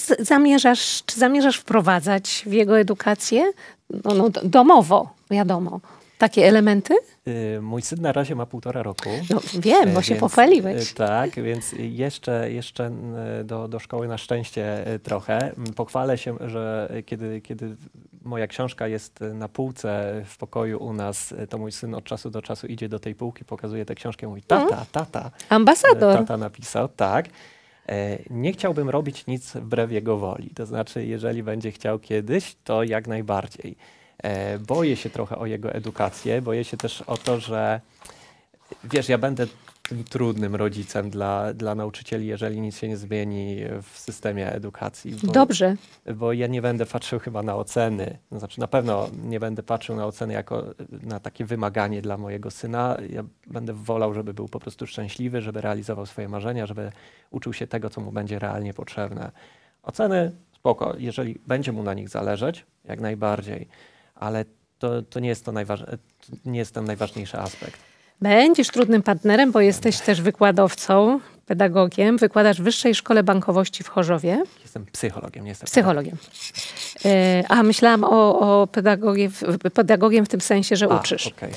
zamierzasz wprowadzać w jego edukację? No, domowo, wiadomo. Takie elementy? Mój syn na razie ma 1,5 roku. No wiem, bo się pochwaliłeś. Tak, więc jeszcze do szkoły na szczęście trochę. Pochwalę się, że kiedy moja książka jest na półce w pokoju u nas, to mój syn od czasu do czasu idzie do tej półki, pokazuje tę książkę i mówi: tata. Ambasador. Tata napisał, tak. Nie chciałbym robić nic wbrew jego woli. To znaczy, jeżeli będzie chciał kiedyś, to jak najbardziej. Boję się trochę o jego edukację, boję się też o to, że wiesz, ja będę tym trudnym rodzicem dla nauczycieli, jeżeli nic się nie zmieni w systemie edukacji. Dobrze. Bo ja nie będę patrzył chyba na oceny. To znaczy, na pewno nie będę patrzył na oceny jako na takie wymaganie dla mojego syna. Ja będę wolał, żeby był po prostu szczęśliwy, żeby realizował swoje marzenia, żeby uczył się tego, co mu będzie realnie potrzebne. Oceny spoko, jeżeli będzie mu na nich zależeć, jak najbardziej. Ale to nie jest ten najważniejszy aspekt. Będziesz trudnym partnerem, bo jesteś też wykładowcą, pedagogiem. Wykładasz w Wyższej Szkole Bankowości w Chorzowie. Jestem psychologiem, nie jestem Psychologiem. A myślałam o pedagogiem w tym sensie, że uczysz. Okay.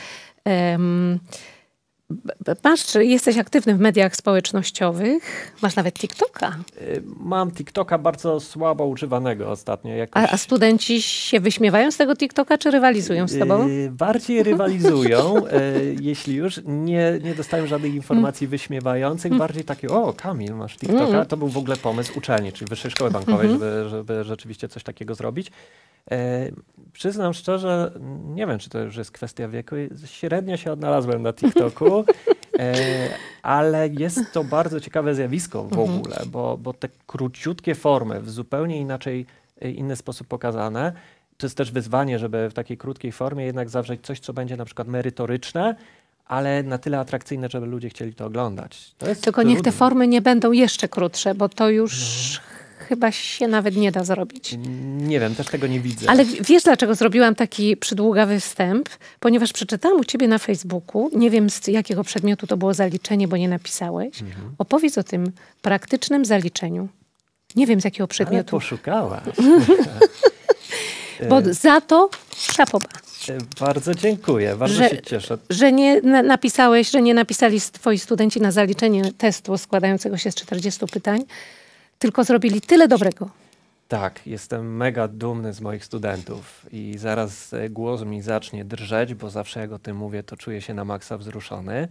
Jesteś aktywny w mediach społecznościowych. Masz nawet TikToka. Mam TikToka bardzo słabo używanego ostatnio. A studenci się wyśmiewają z tego TikToka, czy rywalizują z tobą? Bardziej rywalizują, jeśli już. Nie dostają żadnych informacji wyśmiewających. Bardziej takie: o, Kamil, masz TikToka. To był w ogóle pomysł uczelni, czyli Wyższej Szkoły Bankowej, żeby rzeczywiście coś takiego zrobić. Przyznam szczerze, nie wiem, czy to już jest kwestia wieku. Średnio się odnalazłem na TikToku, ale jest to bardzo ciekawe zjawisko w ogóle, bo te króciutkie formy w zupełnie inny sposób pokazane, to jest też wyzwanie, żeby w takiej krótkiej formie jednak zawrzeć coś, co będzie na przykład merytoryczne, ale na tyle atrakcyjne, żeby ludzie chcieli to oglądać. Tylko niech te formy nie będą jeszcze krótsze, bo to już chyba się nawet nie da zrobić. Nie wiem, też tego nie widzę. Ale wiesz, dlaczego zrobiłam taki przydługawy wstęp? Ponieważ przeczytałam u ciebie na Facebooku, nie wiem z jakiego przedmiotu to było zaliczenie, bo nie napisałeś. Opowiedz o tym praktycznym zaliczeniu. Nie wiem z jakiego przedmiotu. Ale poszukałaś. Bo za to szapoba. Bardzo dziękuję, bardzo się cieszę. Że nie napisałeś, że nie napisali twoi studenci na zaliczenie testu składającego się z 40 pytań, tylko zrobili tyle dobrego. Tak, jestem mega dumny z moich studentów i zaraz głos mi zacznie drżeć, bo zawsze jak o tym mówię, to czuję się na maksa wzruszony,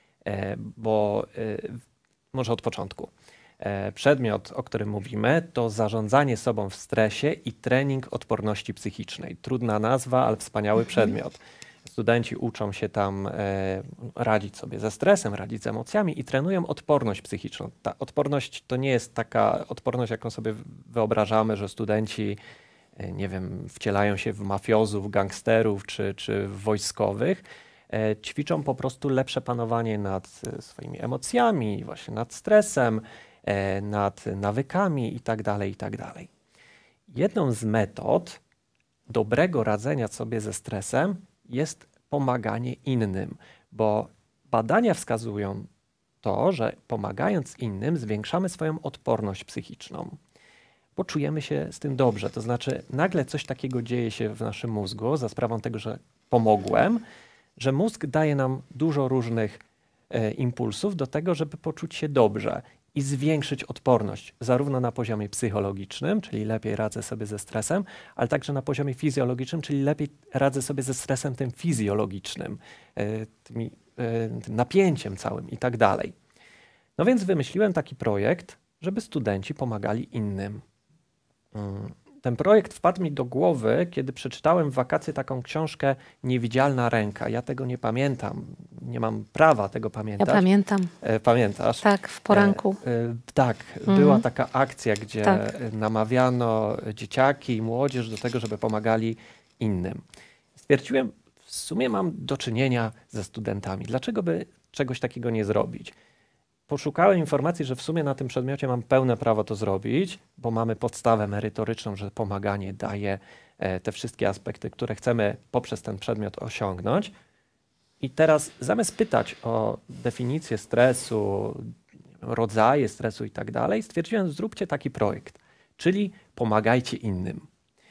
bo może od początku. Przedmiot, o którym mówimy, to zarządzanie sobą w stresie i trening odporności psychicznej. Trudna nazwa, ale wspaniały przedmiot. Studenci uczą się tam radzić sobie ze stresem, radzić z emocjami i trenują odporność psychiczną. Ta odporność to nie jest taka odporność, jaką sobie wyobrażamy, że studenci, nie wiem, wcielają się w mafiozów, gangsterów czy wojskowych. Ćwiczą po prostu lepsze panowanie nad swoimi emocjami, właśnie nad stresem, nad nawykami itd., itd. Jedną z metod dobrego radzenia sobie ze stresem jest pomaganie innym, bo badania wskazują to, że pomagając innym zwiększamy swoją odporność psychiczną, bo czujemy się z tym dobrze. To znaczy nagle coś takiego dzieje się w naszym mózgu za sprawą tego, że pomogłem, że mózg daje nam dużo różnych impulsów do tego, żeby poczuć się dobrze i zwiększyć odporność, zarówno na poziomie psychologicznym, czyli lepiej radzę sobie ze stresem, ale także na poziomie fizjologicznym, czyli lepiej radzę sobie ze stresem tym fizjologicznym, tym napięciem całym i tak dalej. No więc wymyśliłem taki projekt, żeby studenci pomagali innym. Ten projekt wpadł mi do głowy, kiedy przeczytałem w wakacje taką książkę Niewidzialna ręka. Ja tego nie pamiętam, nie mam prawa tego pamiętać. Ja pamiętam. Pamiętasz? Tak, w poranku. Tak, była taka akcja, gdzie namawiano dzieciaki i młodzież do tego, żeby pomagali innym. Stwierdziłem, w sumie mam do czynienia ze studentami. Dlaczego by czegoś takiego nie zrobić? Poszukałem informacji, że w sumie na tym przedmiocie mam pełne prawo to zrobić, bo mamy podstawę merytoryczną, że pomaganie daje te wszystkie aspekty, które chcemy poprzez ten przedmiot osiągnąć. I teraz zamiast pytać o definicję stresu, rodzaje stresu i tak dalej, stwierdziłem, zróbcie taki projekt, czyli pomagajcie innym.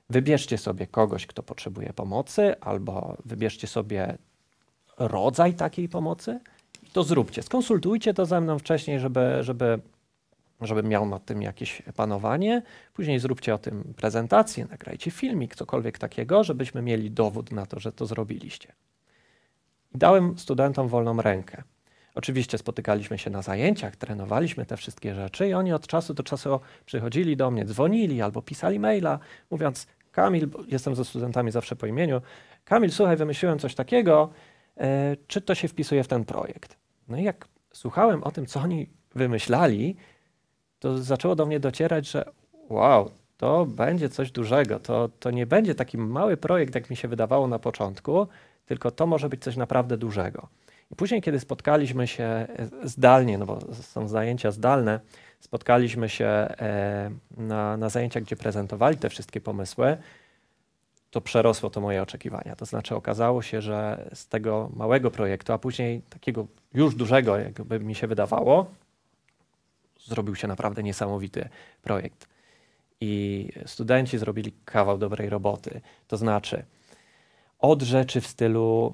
wybierzcie sobie kogoś, kto potrzebuje pomocy, albo wybierzcie sobie rodzaj takiej pomocy i to zróbcie. Skonsultujcie to ze mną wcześniej, żeby miał nad tym jakieś panowanie. Później zróbcie o tym prezentację, nagrajcie filmik, cokolwiek takiego, żebyśmy mieli dowód na to, że to zrobiliście. I dałem studentom wolną rękę. Oczywiście spotykaliśmy się na zajęciach, trenowaliśmy te wszystkie rzeczy i oni od czasu do czasu przychodzili do mnie, dzwonili albo pisali maila, mówiąc: Kamil, jestem ze studentami zawsze po imieniu, Kamil, słuchaj, wymyśliłem coś takiego, czy to się wpisuje w ten projekt? No i jak słuchałem o tym, co oni wymyślali, to zaczęło do mnie docierać, że wow, to będzie coś dużego, to nie będzie taki mały projekt, jak mi się wydawało na początku, tylko to może być coś naprawdę dużego. I później, kiedy spotkaliśmy się zdalnie, no bo są zajęcia zdalne, spotkaliśmy się na zajęciach, gdzie prezentowali te wszystkie pomysły, to przerosło to moje oczekiwania. To znaczy okazało się, że z tego małego projektu, a później takiego już dużego, jakby mi się wydawało, zrobił się naprawdę niesamowity projekt. I studenci zrobili kawał dobrej roboty. To znaczy od rzeczy w stylu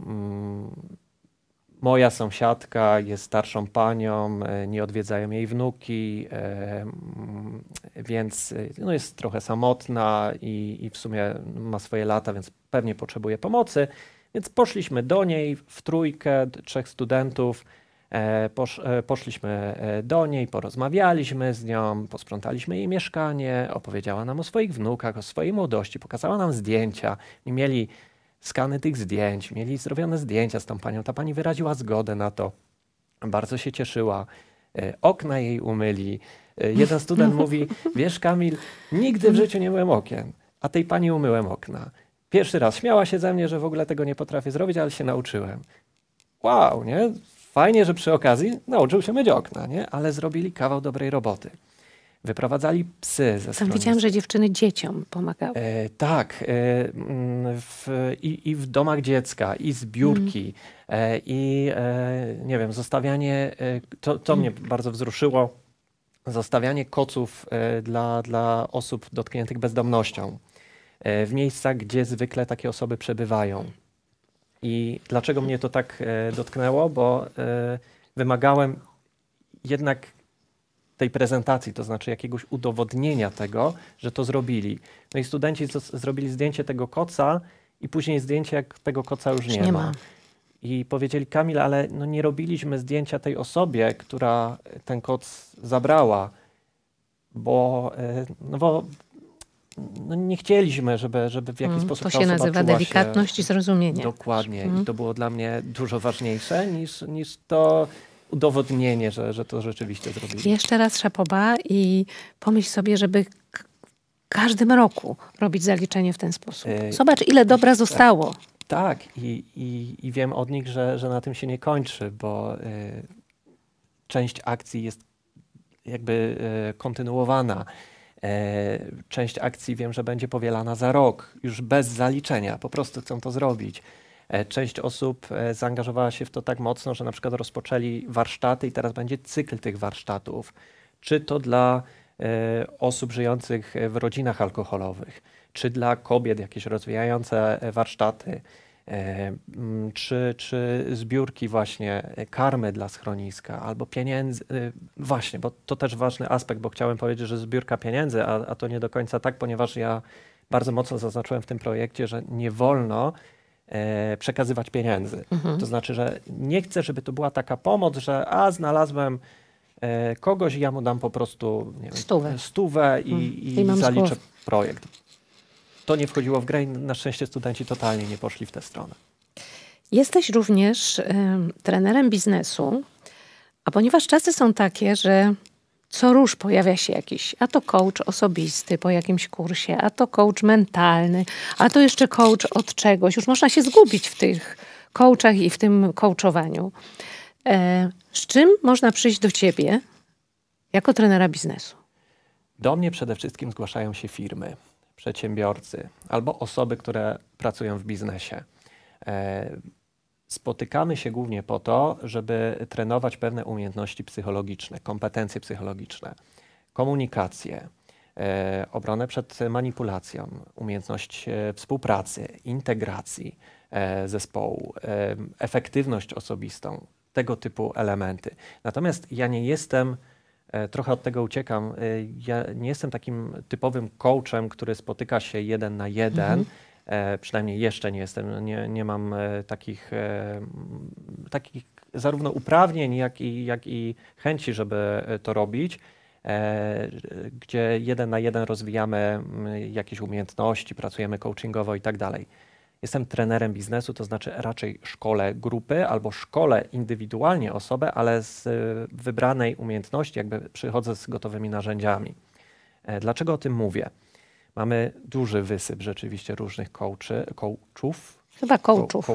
moja sąsiadka jest starszą panią, nie odwiedzają jej wnuki, więc no jest trochę samotna i w sumie ma swoje lata, więc pewnie potrzebuje pomocy. Więc poszliśmy do niej w trójkę, 3 studentów, poszliśmy do niej, porozmawialiśmy z nią, posprzątaliśmy jej mieszkanie, opowiedziała nam o swoich wnukach, o swojej młodości, pokazała nam zdjęcia. I mieli skany tych zdjęć, mieli zrobione zdjęcia z tą panią. Ta pani wyraziła zgodę na to. Bardzo się cieszyła. Okna jej umyli. Jeden student mówi: wiesz, Kamil, nigdy w życiu nie myłem okien, a tej pani umyłem okna. Pierwszy raz śmiała się ze mnie, że w ogóle tego nie potrafię zrobić, ale się nauczyłem. Wow, nie? Fajnie, że przy okazji nauczył się myć okna, nie? Ale zrobili kawał dobrej roboty. Wyprowadzali psy ze Tam widziałam, że dziewczyny dzieciom pomagały. Tak. I w domach dziecka, i zbiórki, nie wiem, zostawianie, to mnie bardzo wzruszyło, zostawianie koców dla osób dotkniętych bezdomnością w miejscach, gdzie zwykle takie osoby przebywają. I dlaczego mnie to tak dotknęło? Bo wymagałem jednak tej prezentacji, to znaczy jakiegoś udowodnienia tego, że to zrobili. No i studenci zrobili zdjęcie tego koca i później zdjęcie, jak tego koca już nie ma. I powiedzieli: Kamil, ale no nie robiliśmy zdjęcia tej osobie, która ten koc zabrała, bo nie chcieliśmy, żeby w jakiś sposób to się nazywa delikatność i zrozumienie. Dokładnie. I to było dla mnie dużo ważniejsze niż to udowodnienie, że to rzeczywiście zrobili. Jeszcze raz szapoba i pomyśl sobie, żeby każdym roku robić zaliczenie w ten sposób. Zobacz, ile dobra zostało. Tak. I wiem od nich, że na tym się nie kończy, bo część akcji jest jakby kontynuowana. Część akcji wiem, że będzie powielana za rok, już bez zaliczenia. Po prostu chcą to zrobić. Część osób zaangażowała się w to tak mocno, że na przykład rozpoczęli warsztaty i teraz będzie cykl tych warsztatów. Czy to dla osób żyjących w rodzinach alkoholowych, czy dla kobiet jakieś rozwijające warsztaty, czy zbiórki właśnie karmy dla schroniska, albo pieniędzy. Właśnie, bo to też ważny aspekt, bo chciałem powiedzieć, że zbiórka pieniędzy, a to nie do końca tak, ponieważ ja bardzo mocno zaznaczyłem w tym projekcie, że nie wolno przekazywać pieniędzy. To znaczy, że nie chcę, żeby to była taka pomoc, że znalazłem kogoś i ja mu dam po prostu stówę i zaliczę projekt. To nie wchodziło w grę i na szczęście studenci totalnie nie poszli w tę stronę. Jesteś również trenerem biznesu, a ponieważ czasy są takie, że co rusz pojawia się jakiś, a to coach osobisty po jakimś kursie, a to coach mentalny, a to jeszcze coach od czegoś. Już można się zgubić w tych coachach i w tym coachowaniu. Z czym można przyjść do ciebie jako trenera biznesu? Do mnie przede wszystkim zgłaszają się firmy, przedsiębiorcy albo osoby, które pracują w biznesie. Spotykamy się głównie po to, żeby trenować pewne umiejętności psychologiczne, kompetencje psychologiczne, komunikację, obronę przed manipulacją, umiejętność współpracy, integracji zespołu, efektywność osobistą, tego typu elementy. Natomiast ja nie jestem, trochę od tego uciekam, ja nie jestem takim typowym coachem, który spotyka się 1 na 1. Przynajmniej jeszcze nie jestem, nie mam takich zarówno uprawnień, jak i chęci, żeby to robić, gdzie 1 na 1 rozwijamy jakieś umiejętności, pracujemy coachingowo i tak dalej. Jestem trenerem biznesu, to znaczy raczej szkolę grupy albo szkolę indywidualnie osobę, ale z wybranej umiejętności, jakby przychodzę z gotowymi narzędziami. Dlaczego o tym mówię? Mamy duży wysyp rzeczywiście różnych coachów. Chyba coachów.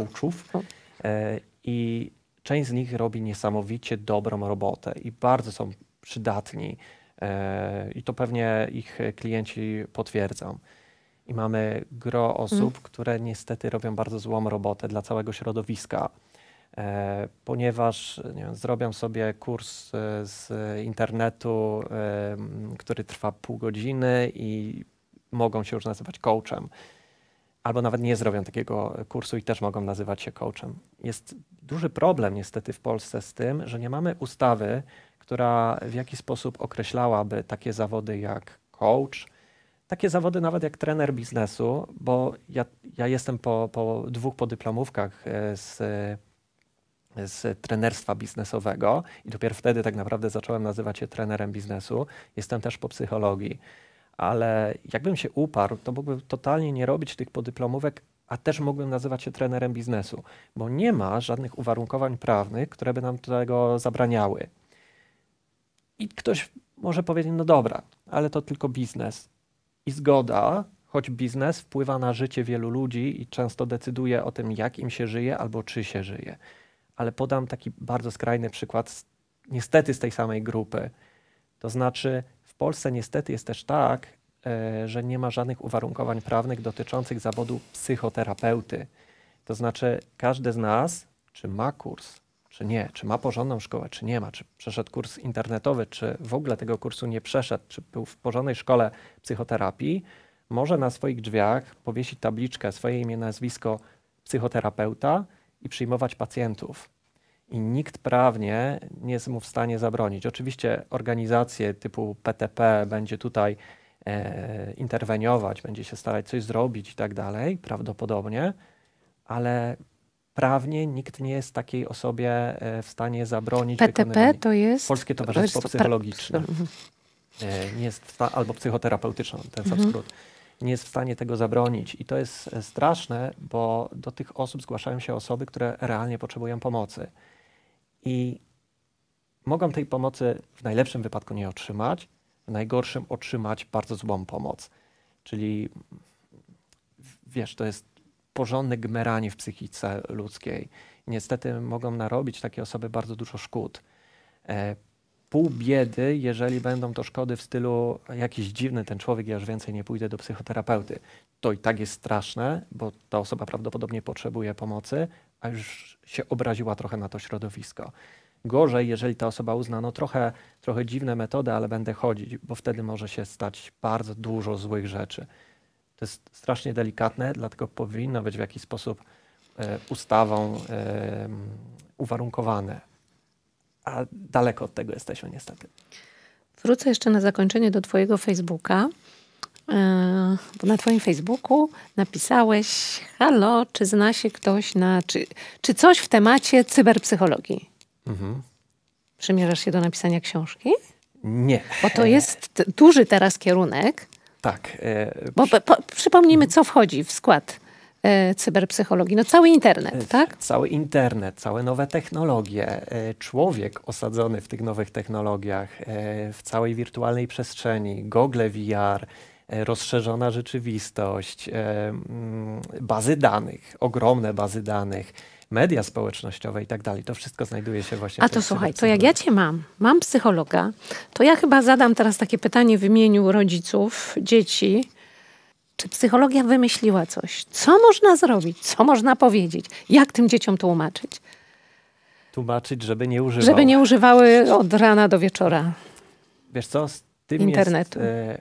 I część z nich robi niesamowicie dobrą robotę i bardzo są przydatni. I to pewnie ich klienci potwierdzą. I mamy gro osób, które niestety robią bardzo złą robotę dla całego środowiska, ponieważ nie wiem, zrobią sobie kurs z internetu, który trwa pół godziny i mogą się już nazywać coachem. Albo nawet nie zrobią takiego kursu i też mogą nazywać się coachem. Jest duży problem niestety w Polsce z tym, że nie mamy ustawy, która w jakiś sposób określałaby takie zawody jak coach, takie zawody nawet jak trener biznesu, bo ja jestem po 2 podyplomówkach z trenerstwa biznesowego i dopiero wtedy tak naprawdę zacząłem nazywać się trenerem biznesu. Jestem też po psychologii, ale jakbym się uparł, to mógłbym totalnie nie robić tych podyplomówek, a też mógłbym nazywać się trenerem biznesu, bo nie ma żadnych uwarunkowań prawnych, które by nam tego zabraniały. I ktoś może powiedzieć, no dobra, ale to tylko biznes. I zgoda, choć biznes wpływa na życie wielu ludzi i często decyduje o tym, jak im się żyje albo czy się żyje. Ale podam taki bardzo skrajny przykład, niestety z tej samej grupy. To znaczy w Polsce niestety jest też tak, że nie ma żadnych uwarunkowań prawnych dotyczących zawodu psychoterapeuty. To znaczy każdy z nas, czy ma kurs, czy nie, czy ma porządną szkołę, czy nie ma, czy przeszedł kurs internetowy, czy w ogóle tego kursu nie przeszedł, czy był w porządnej szkole psychoterapii, może na swoich drzwiach powiesić tabliczkę, swoje imię, nazwisko psychoterapeuta i przyjmować pacjentów. I nikt prawnie nie jest mu w stanie zabronić. Oczywiście organizacje typu PTP będzie tutaj interweniować, będzie się starać coś zrobić i tak dalej, prawdopodobnie, ale prawnie nikt nie jest takiej osobie w stanie zabronić PTP to jest? Polskie Towarzystwo Psychologiczne. Nie jest albo psychoterapeutyczne, ten sam skrót. Nie jest w stanie tego zabronić. I to jest straszne, bo do tych osób zgłaszają się osoby, które realnie potrzebują pomocy. I mogą tej pomocy w najlepszym wypadku nie otrzymać, w najgorszym otrzymać bardzo złą pomoc. Czyli wiesz, to jest porządne gmeranie w psychice ludzkiej. Niestety mogą narobić takie osoby bardzo dużo szkód. Pół biedy, jeżeli będą to szkody w stylu jakiś dziwny ten człowiek, ja już więcej nie pójdę do psychoterapeuty. To i tak jest straszne, bo ta osoba prawdopodobnie potrzebuje pomocy, a już się obraziła trochę na to środowisko. Gorzej, jeżeli ta osoba uzna, no trochę dziwne metody, ale będę chodzić, bo wtedy może się stać bardzo dużo złych rzeczy. To jest strasznie delikatne, dlatego powinno być w jakiś sposób ustawą uwarunkowane. A daleko od tego jesteśmy niestety. Wrócę jeszcze na zakończenie do twojego Facebooka, bo na twoim Facebooku napisałeś: halo, czy zna się ktoś czy coś w temacie cyberpsychologii? Przymierzasz się do napisania książki? Nie. Bo to jest duży teraz kierunek. Tak. Bo przypomnijmy, co wchodzi w skład cyberpsychologii. No cały internet, tak? Cały internet, całe nowe technologie. Człowiek osadzony w tych nowych technologiach, w całej wirtualnej przestrzeni, gogle VR, rozszerzona rzeczywistość, bazy danych, ogromne bazy danych, media społecznościowe i tak dalej. To wszystko znajduje się właśnie w A to słuchaj, to jak ja cię mam psychologa, to ja chyba zadam teraz takie pytanie w imieniu rodziców, dzieci. Czy psychologia wymyśliła coś? Co można zrobić? Co można powiedzieć? Jak tym dzieciom tłumaczyć? Tłumaczyć, żeby nie używały. Żeby nie używały od rana do wieczora Wiesz co, z tym internetu. Jest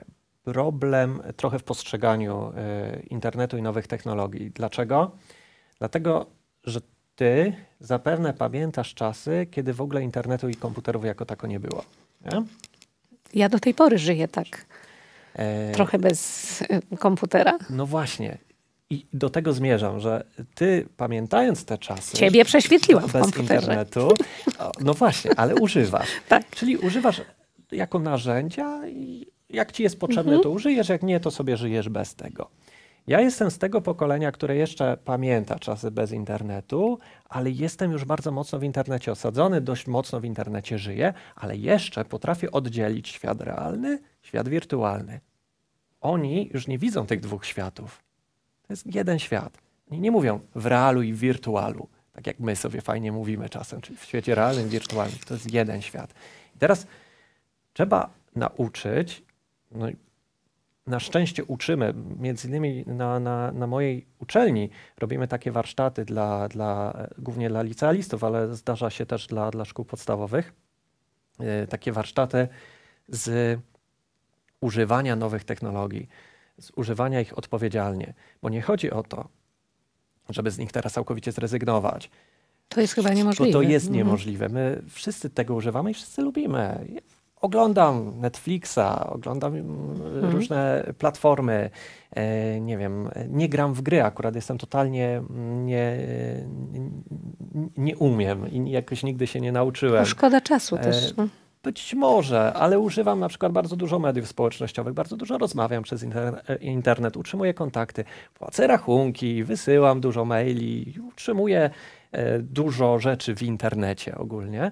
problem trochę w postrzeganiu internetu i nowych technologii. Dlaczego? Dlatego, że ty zapewne pamiętasz czasy, kiedy w ogóle internetu i komputerów jako tako nie było. Nie? Ja do tej pory żyję tak. Trochę bez komputera. No właśnie. I do tego zmierzam, że ty pamiętając te czasy... Ciebie prześwietliłam w bez komputerze. internetu. No właśnie, ale używasz. Tak. Czyli używasz jako narzędzia i jak ci jest potrzebne, to użyjesz, jak nie, to sobie żyjesz bez tego. Ja jestem z tego pokolenia, które jeszcze pamięta czasy bez internetu, ale jestem już bardzo mocno w internecie osadzony, dość mocno w internecie żyję, ale jeszcze potrafię oddzielić świat realny, świat wirtualny. Oni już nie widzą tych dwóch światów. To jest jeden świat. Oni nie mówią w realu i w wirtualu, tak jak my sobie fajnie mówimy czasem, czyli w świecie realnym i wirtualnym. To jest jeden świat. I teraz trzeba nauczyć, no i na szczęście uczymy, między innymi na mojej uczelni robimy takie warsztaty głównie dla licealistów, ale zdarza się też dla szkół podstawowych, takie warsztaty z używania nowych technologii, z używania ich odpowiedzialnie, bo nie chodzi o to, żeby z nich teraz całkowicie zrezygnować. To jest chyba niemożliwe. Bo to jest niemożliwe. My wszyscy tego używamy i wszyscy lubimy. Oglądam Netflixa, oglądam różne platformy, nie wiem, nie gram w gry, akurat jestem totalnie, nie umiem i jakoś nigdy się nie nauczyłem. To szkoda czasu też. Być może, ale używam na przykład bardzo dużo mediów społecznościowych, bardzo dużo rozmawiam przez internet, utrzymuję kontakty, płacę rachunki, wysyłam dużo maili, utrzymuję dużo rzeczy w internecie ogólnie.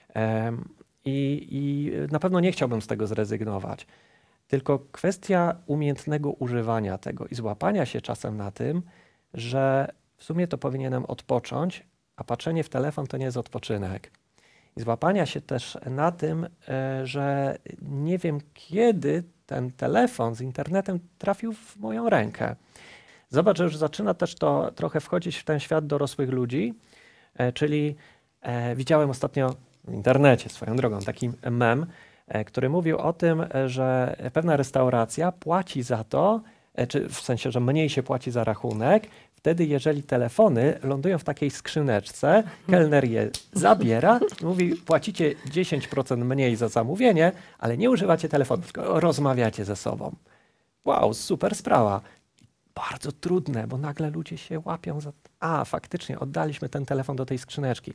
I na pewno nie chciałbym z tego zrezygnować. Tylko kwestia umiejętnego używania tego i złapania się czasem na tym, że w sumie to powinienem odpocząć, a patrzenie w telefon to nie jest odpoczynek. I złapania się też na tym, że nie wiem kiedy ten telefon z internetem trafił w moją rękę. Zobacz, że już zaczyna też to trochę wchodzić w ten świat dorosłych ludzi, czyli widziałem ostatnio w internecie swoją drogą taki mem, który mówił o tym, że pewna restauracja płaci za to, czy w sensie, że mniej się płaci za rachunek, wtedy jeżeli telefony lądują w takiej skrzyneczce, kelner je zabiera, mówi płacicie 10% mniej za zamówienie, ale nie używacie telefonu, tylko rozmawiacie ze sobą. Wow, super sprawa. Bardzo trudne, bo nagle ludzie się łapią za... faktycznie oddaliśmy ten telefon do tej skrzyneczki.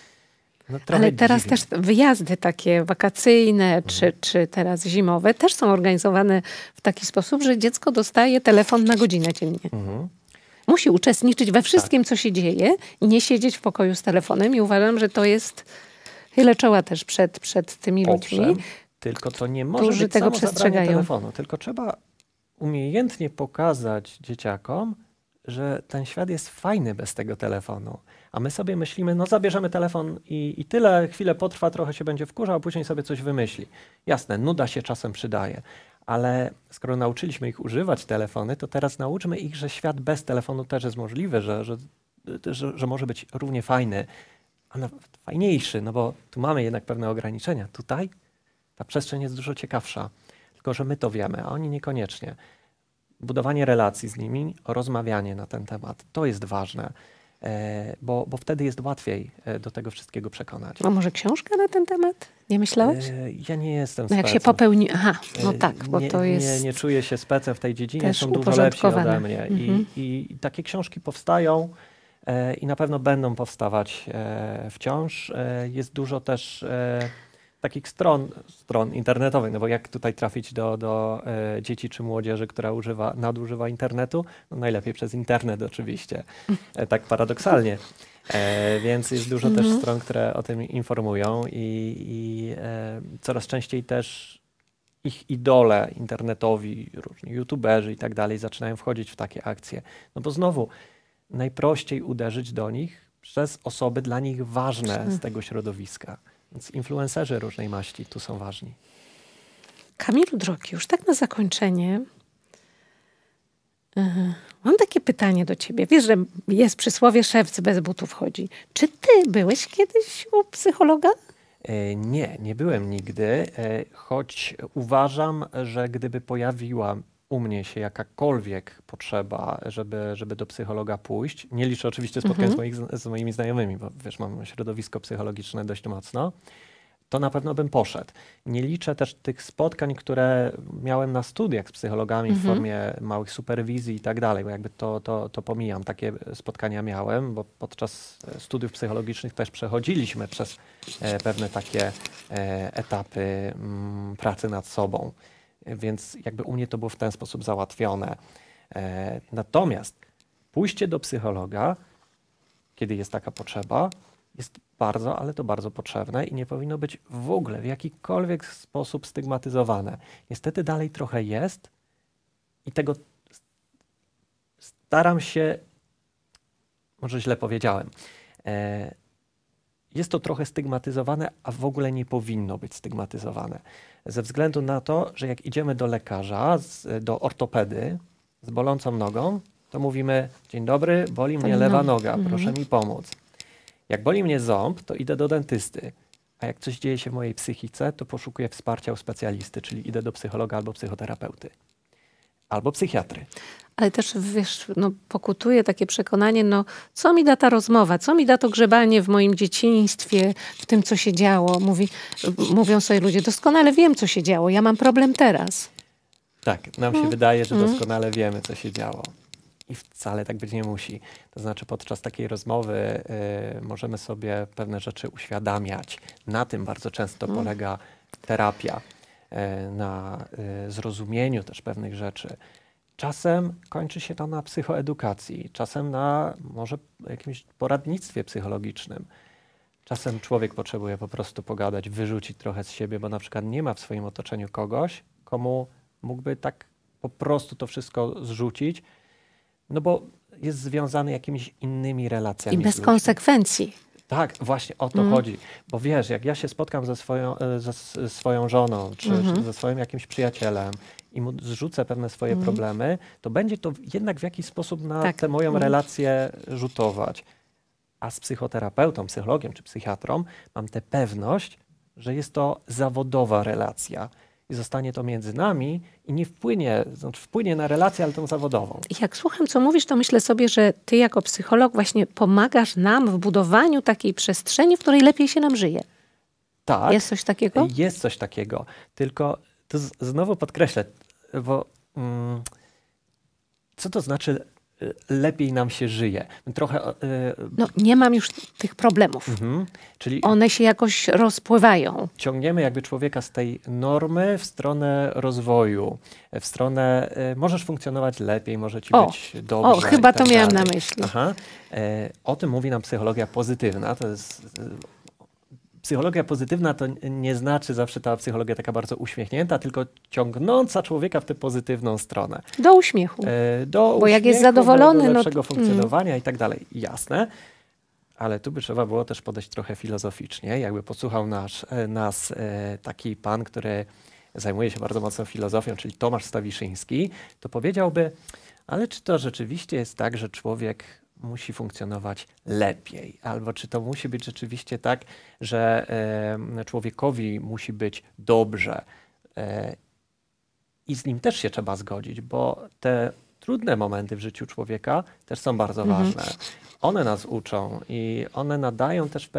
No, ale teraz dziwnie. też wyjazdy takie wakacyjne, czy teraz zimowe też są organizowane w taki sposób, że dziecko dostaje telefon na godzinę dziennie. Musi uczestniczyć we wszystkim, co się dzieje i nie siedzieć w pokoju z telefonem. I uważam, że to jest chylę czoła też przed tymi ludźmi. Tylko to nie może którzy być tego samo zabranie przestrzegają. telefonu. Tylko trzeba umiejętnie pokazać dzieciakom, że ten świat jest fajny bez tego telefonu. A my sobie myślimy, no zabierzemy telefon i tyle, chwilę potrwa, trochę się będzie wkurzał, a później sobie coś wymyśli. Jasne, nuda się czasem przydaje, ale skoro nauczyliśmy ich używać telefony, to teraz nauczmy ich, że świat bez telefonu też jest możliwy, że może być równie fajny, a nawet fajniejszy, no bo tu mamy jednak pewne ograniczenia. Tutaj ta przestrzeń jest dużo ciekawsza, tylko że my to wiemy, a oni niekoniecznie. Budowanie relacji z nimi, rozmawianie na ten temat, to jest ważne, bo wtedy jest łatwiej do tego wszystkiego przekonać. A może książkę na ten temat? Nie myślałeś? Ja nie jestem No jak specem. się popełni... Aha, no tak, bo to jest... Nie czuję się specem w tej dziedzinie, też są dużo lepsi ode uporządkowane. mnie. I takie książki powstają i na pewno będą powstawać wciąż. Jest dużo też takich stron internetowych, no bo jak tutaj trafić do dzieci czy młodzieży, która nadużywa internetu? No najlepiej przez internet oczywiście, tak paradoksalnie. Więc jest dużo też stron, które o tym informują i coraz częściej też ich idole internetowi, różni youtuberzy i tak dalej zaczynają wchodzić w takie akcje. No bo znowu najprościej uderzyć do nich przez osoby dla nich ważne z tego środowiska. Więc influencerzy różnej maści tu są ważni. Kamilu drogi, już tak na zakończenie mam takie pytanie do ciebie. Wiesz, że jest przysłowie szewc bez butów chodzi. Czy ty byłeś kiedyś u psychologa? Nie byłem nigdy, choć uważam, że gdyby pojawiła u mnie się jakakolwiek potrzeba, żeby do psychologa pójść, nie liczę oczywiście spotkań z moimi znajomymi, bo wiesz, mam środowisko psychologiczne dość mocno, to na pewno bym poszedł. Nie liczę też tych spotkań, które miałem na studiach z psychologami w formie małych superwizji i tak dalej, bo jakby to pomijam. Takie spotkania miałem, bo podczas studiów psychologicznych też przechodziliśmy przez pewne takie etapy pracy nad sobą. Więc jakby u mnie to było w ten sposób załatwione. Natomiast pójście do psychologa, kiedy jest taka potrzeba, jest bardzo, ale to bardzo potrzebne i nie powinno być w ogóle w jakikolwiek sposób stygmatyzowane. Niestety dalej trochę jest i tego staram się, może źle powiedziałem, jest to trochę stygmatyzowane, a w ogóle nie powinno być stygmatyzowane. Ze względu na to, że jak idziemy do lekarza, do ortopedy z bolącą nogą, to mówimy: dzień dobry, boli mnie lewa noga, proszę mi pomóc. Jak boli mnie ząb, to idę do dentysty. A jak coś dzieje się w mojej psychice, to poszukuję wsparcia u specjalisty, czyli idę do psychologa albo psychoterapeuty. Albo psychiatry. Ale też, wiesz, pokutuje takie przekonanie, co mi da ta rozmowa, co mi da to grzebanie w moim dzieciństwie, w tym, co się działo. Mówią sobie ludzie: doskonale wiem, co się działo, ja mam problem teraz. Tak, nam się wydaje, że doskonale wiemy, co się działo. I wcale tak być nie musi. To znaczy podczas takiej rozmowy możemy sobie pewne rzeczy uświadamiać. Na tym bardzo często polega terapia. Na zrozumieniu też pewnych rzeczy. Czasem kończy się to na psychoedukacji, czasem na może jakimś poradnictwie psychologicznym. Czasem człowiek potrzebuje po prostu pogadać, wyrzucić trochę z siebie, bo na przykład nie ma w swoim otoczeniu kogoś, komu mógłby tak po prostu to wszystko zrzucić, no bo jest związany jakimiś innymi relacjami. I bez konsekwencji. Tak, właśnie o to chodzi. Bo wiesz, jak ja się spotkam ze swoją żoną, czy ze swoim jakimś przyjacielem i mu zrzucę pewne swoje problemy, to będzie to jednak w jakiś sposób na tę moją relację rzutować. A z psychoterapeutą, psychologiem czy psychiatrą mam tę pewność, że jest to zawodowa relacja. I zostanie to między nami i nie wpłynie na relację, ale tą zawodową. Jak słucham, co mówisz, to myślę sobie, że ty jako psycholog właśnie pomagasz nam w budowaniu takiej przestrzeni, w której lepiej się nam żyje. Tak. Jest coś takiego? Jest coś takiego. Tylko to znowu podkreślę, bo co to znaczy lepiej nam się żyje? Trochę... nie mam już tych problemów. Czyli one się jakoś rozpływają. Ciągniemy jakby człowieka z tej normy w stronę rozwoju, w stronę możesz funkcjonować lepiej, może ci być dobrze. Chyba to miałam na myśli. O tym mówi nam psychologia pozytywna. Psychologia pozytywna to nie znaczy zawsze ta psychologia taka bardzo uśmiechnięta, tylko ciągnąca człowieka w tę pozytywną stronę. Do uśmiechu. Bo jak jest zadowolony, do lepszego funkcjonowania i tak dalej. Jasne. Ale tu by trzeba było też podejść trochę filozoficznie. Jakby posłuchał nas taki pan, który zajmuje się bardzo mocno filozofią, czyli Tomasz Stawiszyński, to powiedziałby: ale czy to rzeczywiście jest tak, że człowiek musi funkcjonować lepiej? Albo czy to musi być rzeczywiście tak, że człowiekowi musi być dobrze? I z nim też się trzeba zgodzić, bo te trudne momenty w życiu człowieka też są bardzo ważne. One nas uczą i one nadają też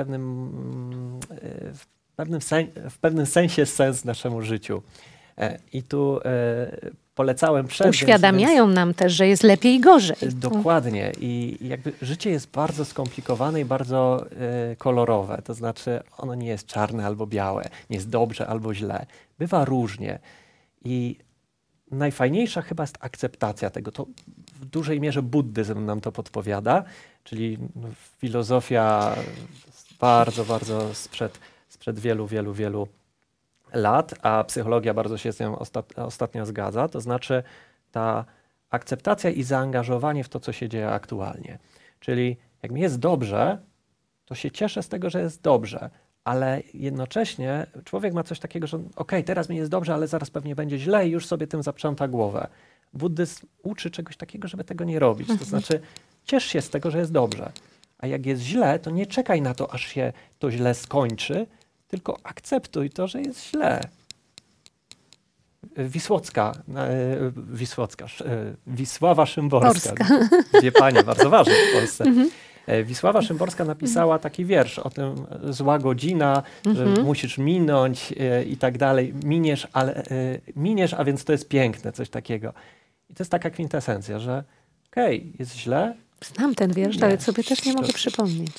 w pewnym sensie sens naszemu życiu. I tu polecałem uświadamiają nam też, że jest lepiej i gorzej. Dokładnie. I jakby życie jest bardzo skomplikowane i bardzo kolorowe. To znaczy ono nie jest czarne albo białe, nie jest dobrze albo źle. Bywa różnie. I najfajniejsza chyba jest akceptacja tego. To w dużej mierze buddyzm nam to podpowiada, czyli filozofia bardzo, bardzo sprzed wielu lat, a psychologia bardzo się z nią ostatnio zgadza. To znaczy ta akceptacja i zaangażowanie w to, co się dzieje aktualnie. Czyli jak mi jest dobrze, to się cieszę z tego, że jest dobrze, ale jednocześnie człowiek ma coś takiego, że okej, teraz mi jest dobrze, ale zaraz pewnie będzie źle i już sobie tym zaprząta głowę. Buddyzm uczy czegoś takiego, żeby tego nie robić. To znaczy ciesz się z tego, że jest dobrze. A jak jest źle, to nie czekaj na to, aż się to źle skończy, tylko akceptuj to, że jest źle. Wisława Szymborska. Dwie panie bardzo ważne w Polsce. Wisława Szymborska napisała taki wiersz o tym, zła godzina, że musisz minąć i tak dalej. Miniesz, a więc to jest piękne, coś takiego. I to jest taka kwintesencja, że okej, jest źle. Znam ten wiersz, ale sobie też nie mogę przypomnieć.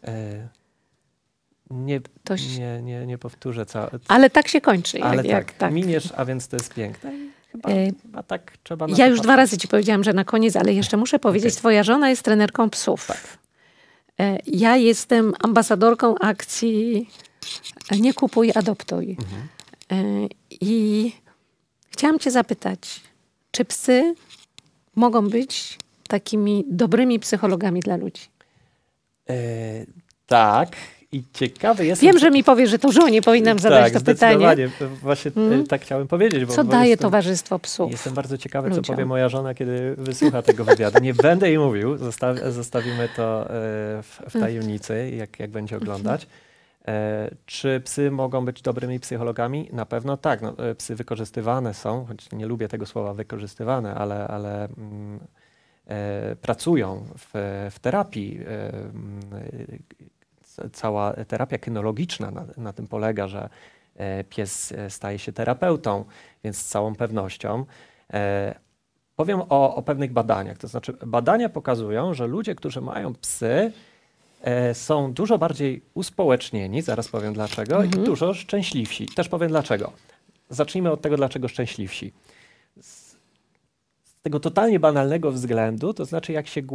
Nie powtórzę całego. Ale tak się kończy. Ale tak, miniesz, a więc to jest piękne. Chyba tak trzeba na Ja już 2 razy ci powiedziałam, że na koniec, ale jeszcze muszę powiedzieć, twoja żona jest trenerką psów. Tak. Ja jestem ambasadorką akcji Nie kupuj, adoptuj. I chciałam cię zapytać, czy psy mogą być takimi dobrymi psychologami dla ludzi? Tak. I ciekawy jest. Wiem, że mi powiesz, że to żonie powinnam zadać to pytanie. Właśnie tak chciałem powiedzieć. Co daje towarzystwo psów? Jestem bardzo ciekawy, co powie moja żona, kiedy wysłucha tego wywiadu. Nie będę jej mówił. Zostawimy to w tajemnicy, jak będzie oglądać. Czy psy mogą być dobrymi psychologami? Na pewno tak. No, psy wykorzystywane są, choć nie lubię tego słowa wykorzystywane, ale pracują w terapii. Cała terapia kynologiczna na tym polega, że pies staje się terapeutą, więc z całą pewnością. Powiem o pewnych badaniach. To znaczy badania pokazują, że ludzie, którzy mają psy, są dużo bardziej uspołecznieni, zaraz powiem dlaczego, i dużo szczęśliwsi. Też powiem dlaczego. Zacznijmy od tego, dlaczego szczęśliwsi. Z tego totalnie banalnego względu, to znaczy jak się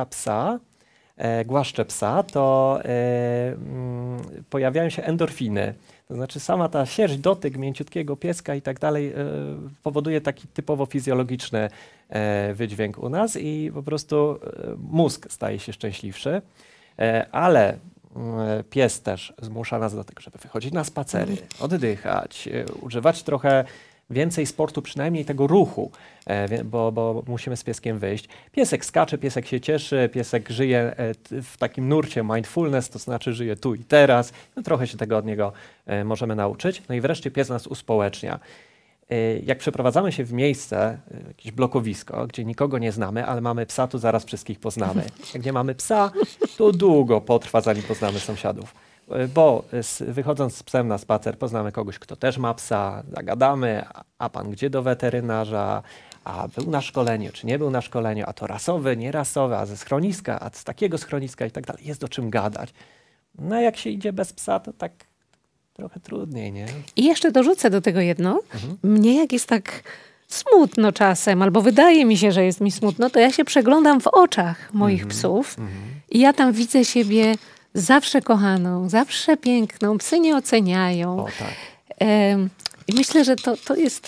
głaszcze psa, to pojawiają się endorfiny. To znaczy sama ta sierść, dotyk mięciutkiego pieska i tak dalej powoduje taki typowo fizjologiczny wydźwięk u nas i po prostu mózg staje się szczęśliwszy. Ale pies też zmusza nas do tego, żeby wychodzić na spacery, oddychać, używać trochę więcej sportu, przynajmniej tego ruchu, bo musimy z pieskiem wyjść. Piesek skacze, piesek się cieszy, piesek żyje w takim nurcie mindfulness, to znaczy żyje tu i teraz. No, trochę się tego od niego możemy nauczyć. No i wreszcie pies nas uspołecznia. Jak przeprowadzamy się w miejsce, jakieś blokowisko, gdzie nikogo nie znamy, ale mamy psa, to zaraz wszystkich poznamy. Jak nie mamy psa, to długo potrwa, zanim poznamy sąsiadów. Bo wychodząc z psem na spacer, poznamy kogoś, kto też ma psa, zagadamy, a pan gdzie do weterynarza, a był na szkoleniu, czy nie był na szkoleniu, a to rasowy, nie rasowy, a ze schroniska, a z takiego schroniska i tak dalej. Jest o czym gadać. No a jak się idzie bez psa, to tak trochę trudniej, nie? I jeszcze dorzucę do tego jedno. Mnie jak jest tak smutno czasem, albo wydaje mi się, że jest mi smutno, to ja się przeglądam w oczach moich psów i ja tam widzę siebie zawsze kochaną, zawsze piękną. Psy nie oceniają. O, tak. I myślę, że to jest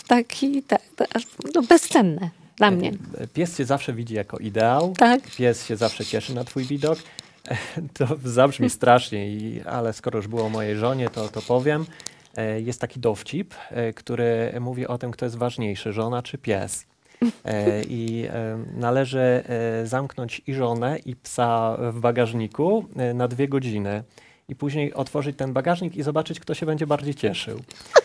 bezcenne dla mnie. Pies się zawsze widzi jako ideał. Tak. Pies się zawsze cieszy na twój widok. To zabrzmi strasznie, ale skoro już było o mojej żonie, to powiem. Jest taki dowcip, który mówi o tym, kto jest ważniejszy, żona czy pies. I należy zamknąć i żonę, i psa w bagażniku na 2 godziny. I później otworzyć ten bagażnik i zobaczyć, kto się będzie bardziej cieszył.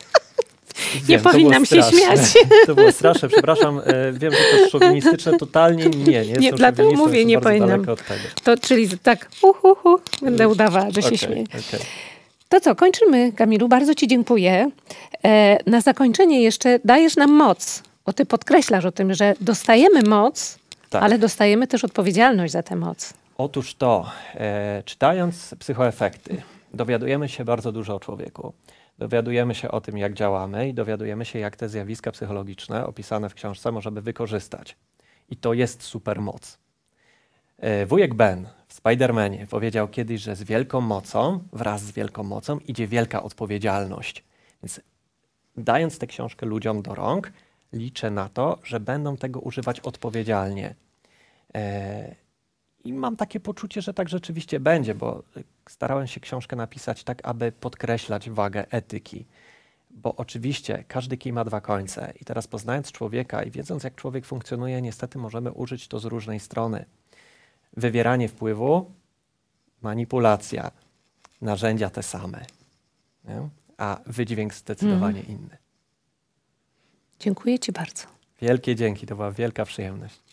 Nie powinnam się śmiać. To było straszne, przepraszam. Wiem, że to jest szowinistyczne, totalnie. Nie dlatego mówię, nie powinnam. To czyli tak, będę udawała, że się śmieję. To co, kończymy, Kamilu. Bardzo ci dziękuję. Na zakończenie jeszcze dajesz nam moc. Bo ty podkreślasz o tym, że dostajemy moc, tak, ale dostajemy też odpowiedzialność za tę moc. Otóż to, czytając psychoefekty, dowiadujemy się bardzo dużo o człowieku. Dowiadujemy się o tym, jak działamy i dowiadujemy się, jak te zjawiska psychologiczne opisane w książce możemy wykorzystać. I to jest supermoc. Wujek Ben w Spider-Manie powiedział kiedyś, że z wielką mocą, wraz z wielką mocą idzie wielka odpowiedzialność. Więc dając tę książkę ludziom do rąk, liczę na to, że będą tego używać odpowiedzialnie. I mam takie poczucie, że tak rzeczywiście będzie, bo starałem się książkę napisać tak, aby podkreślać wagę etyki. Bo oczywiście każdy kij ma 2 końce i teraz poznając człowieka i wiedząc, jak człowiek funkcjonuje, niestety możemy użyć to z różnej strony. Wywieranie wpływu, manipulacja, narzędzia te same. Nie? a wydźwięk zdecydowanie inny. Dziękuję ci bardzo. Wielkie dzięki, to była wielka przyjemność.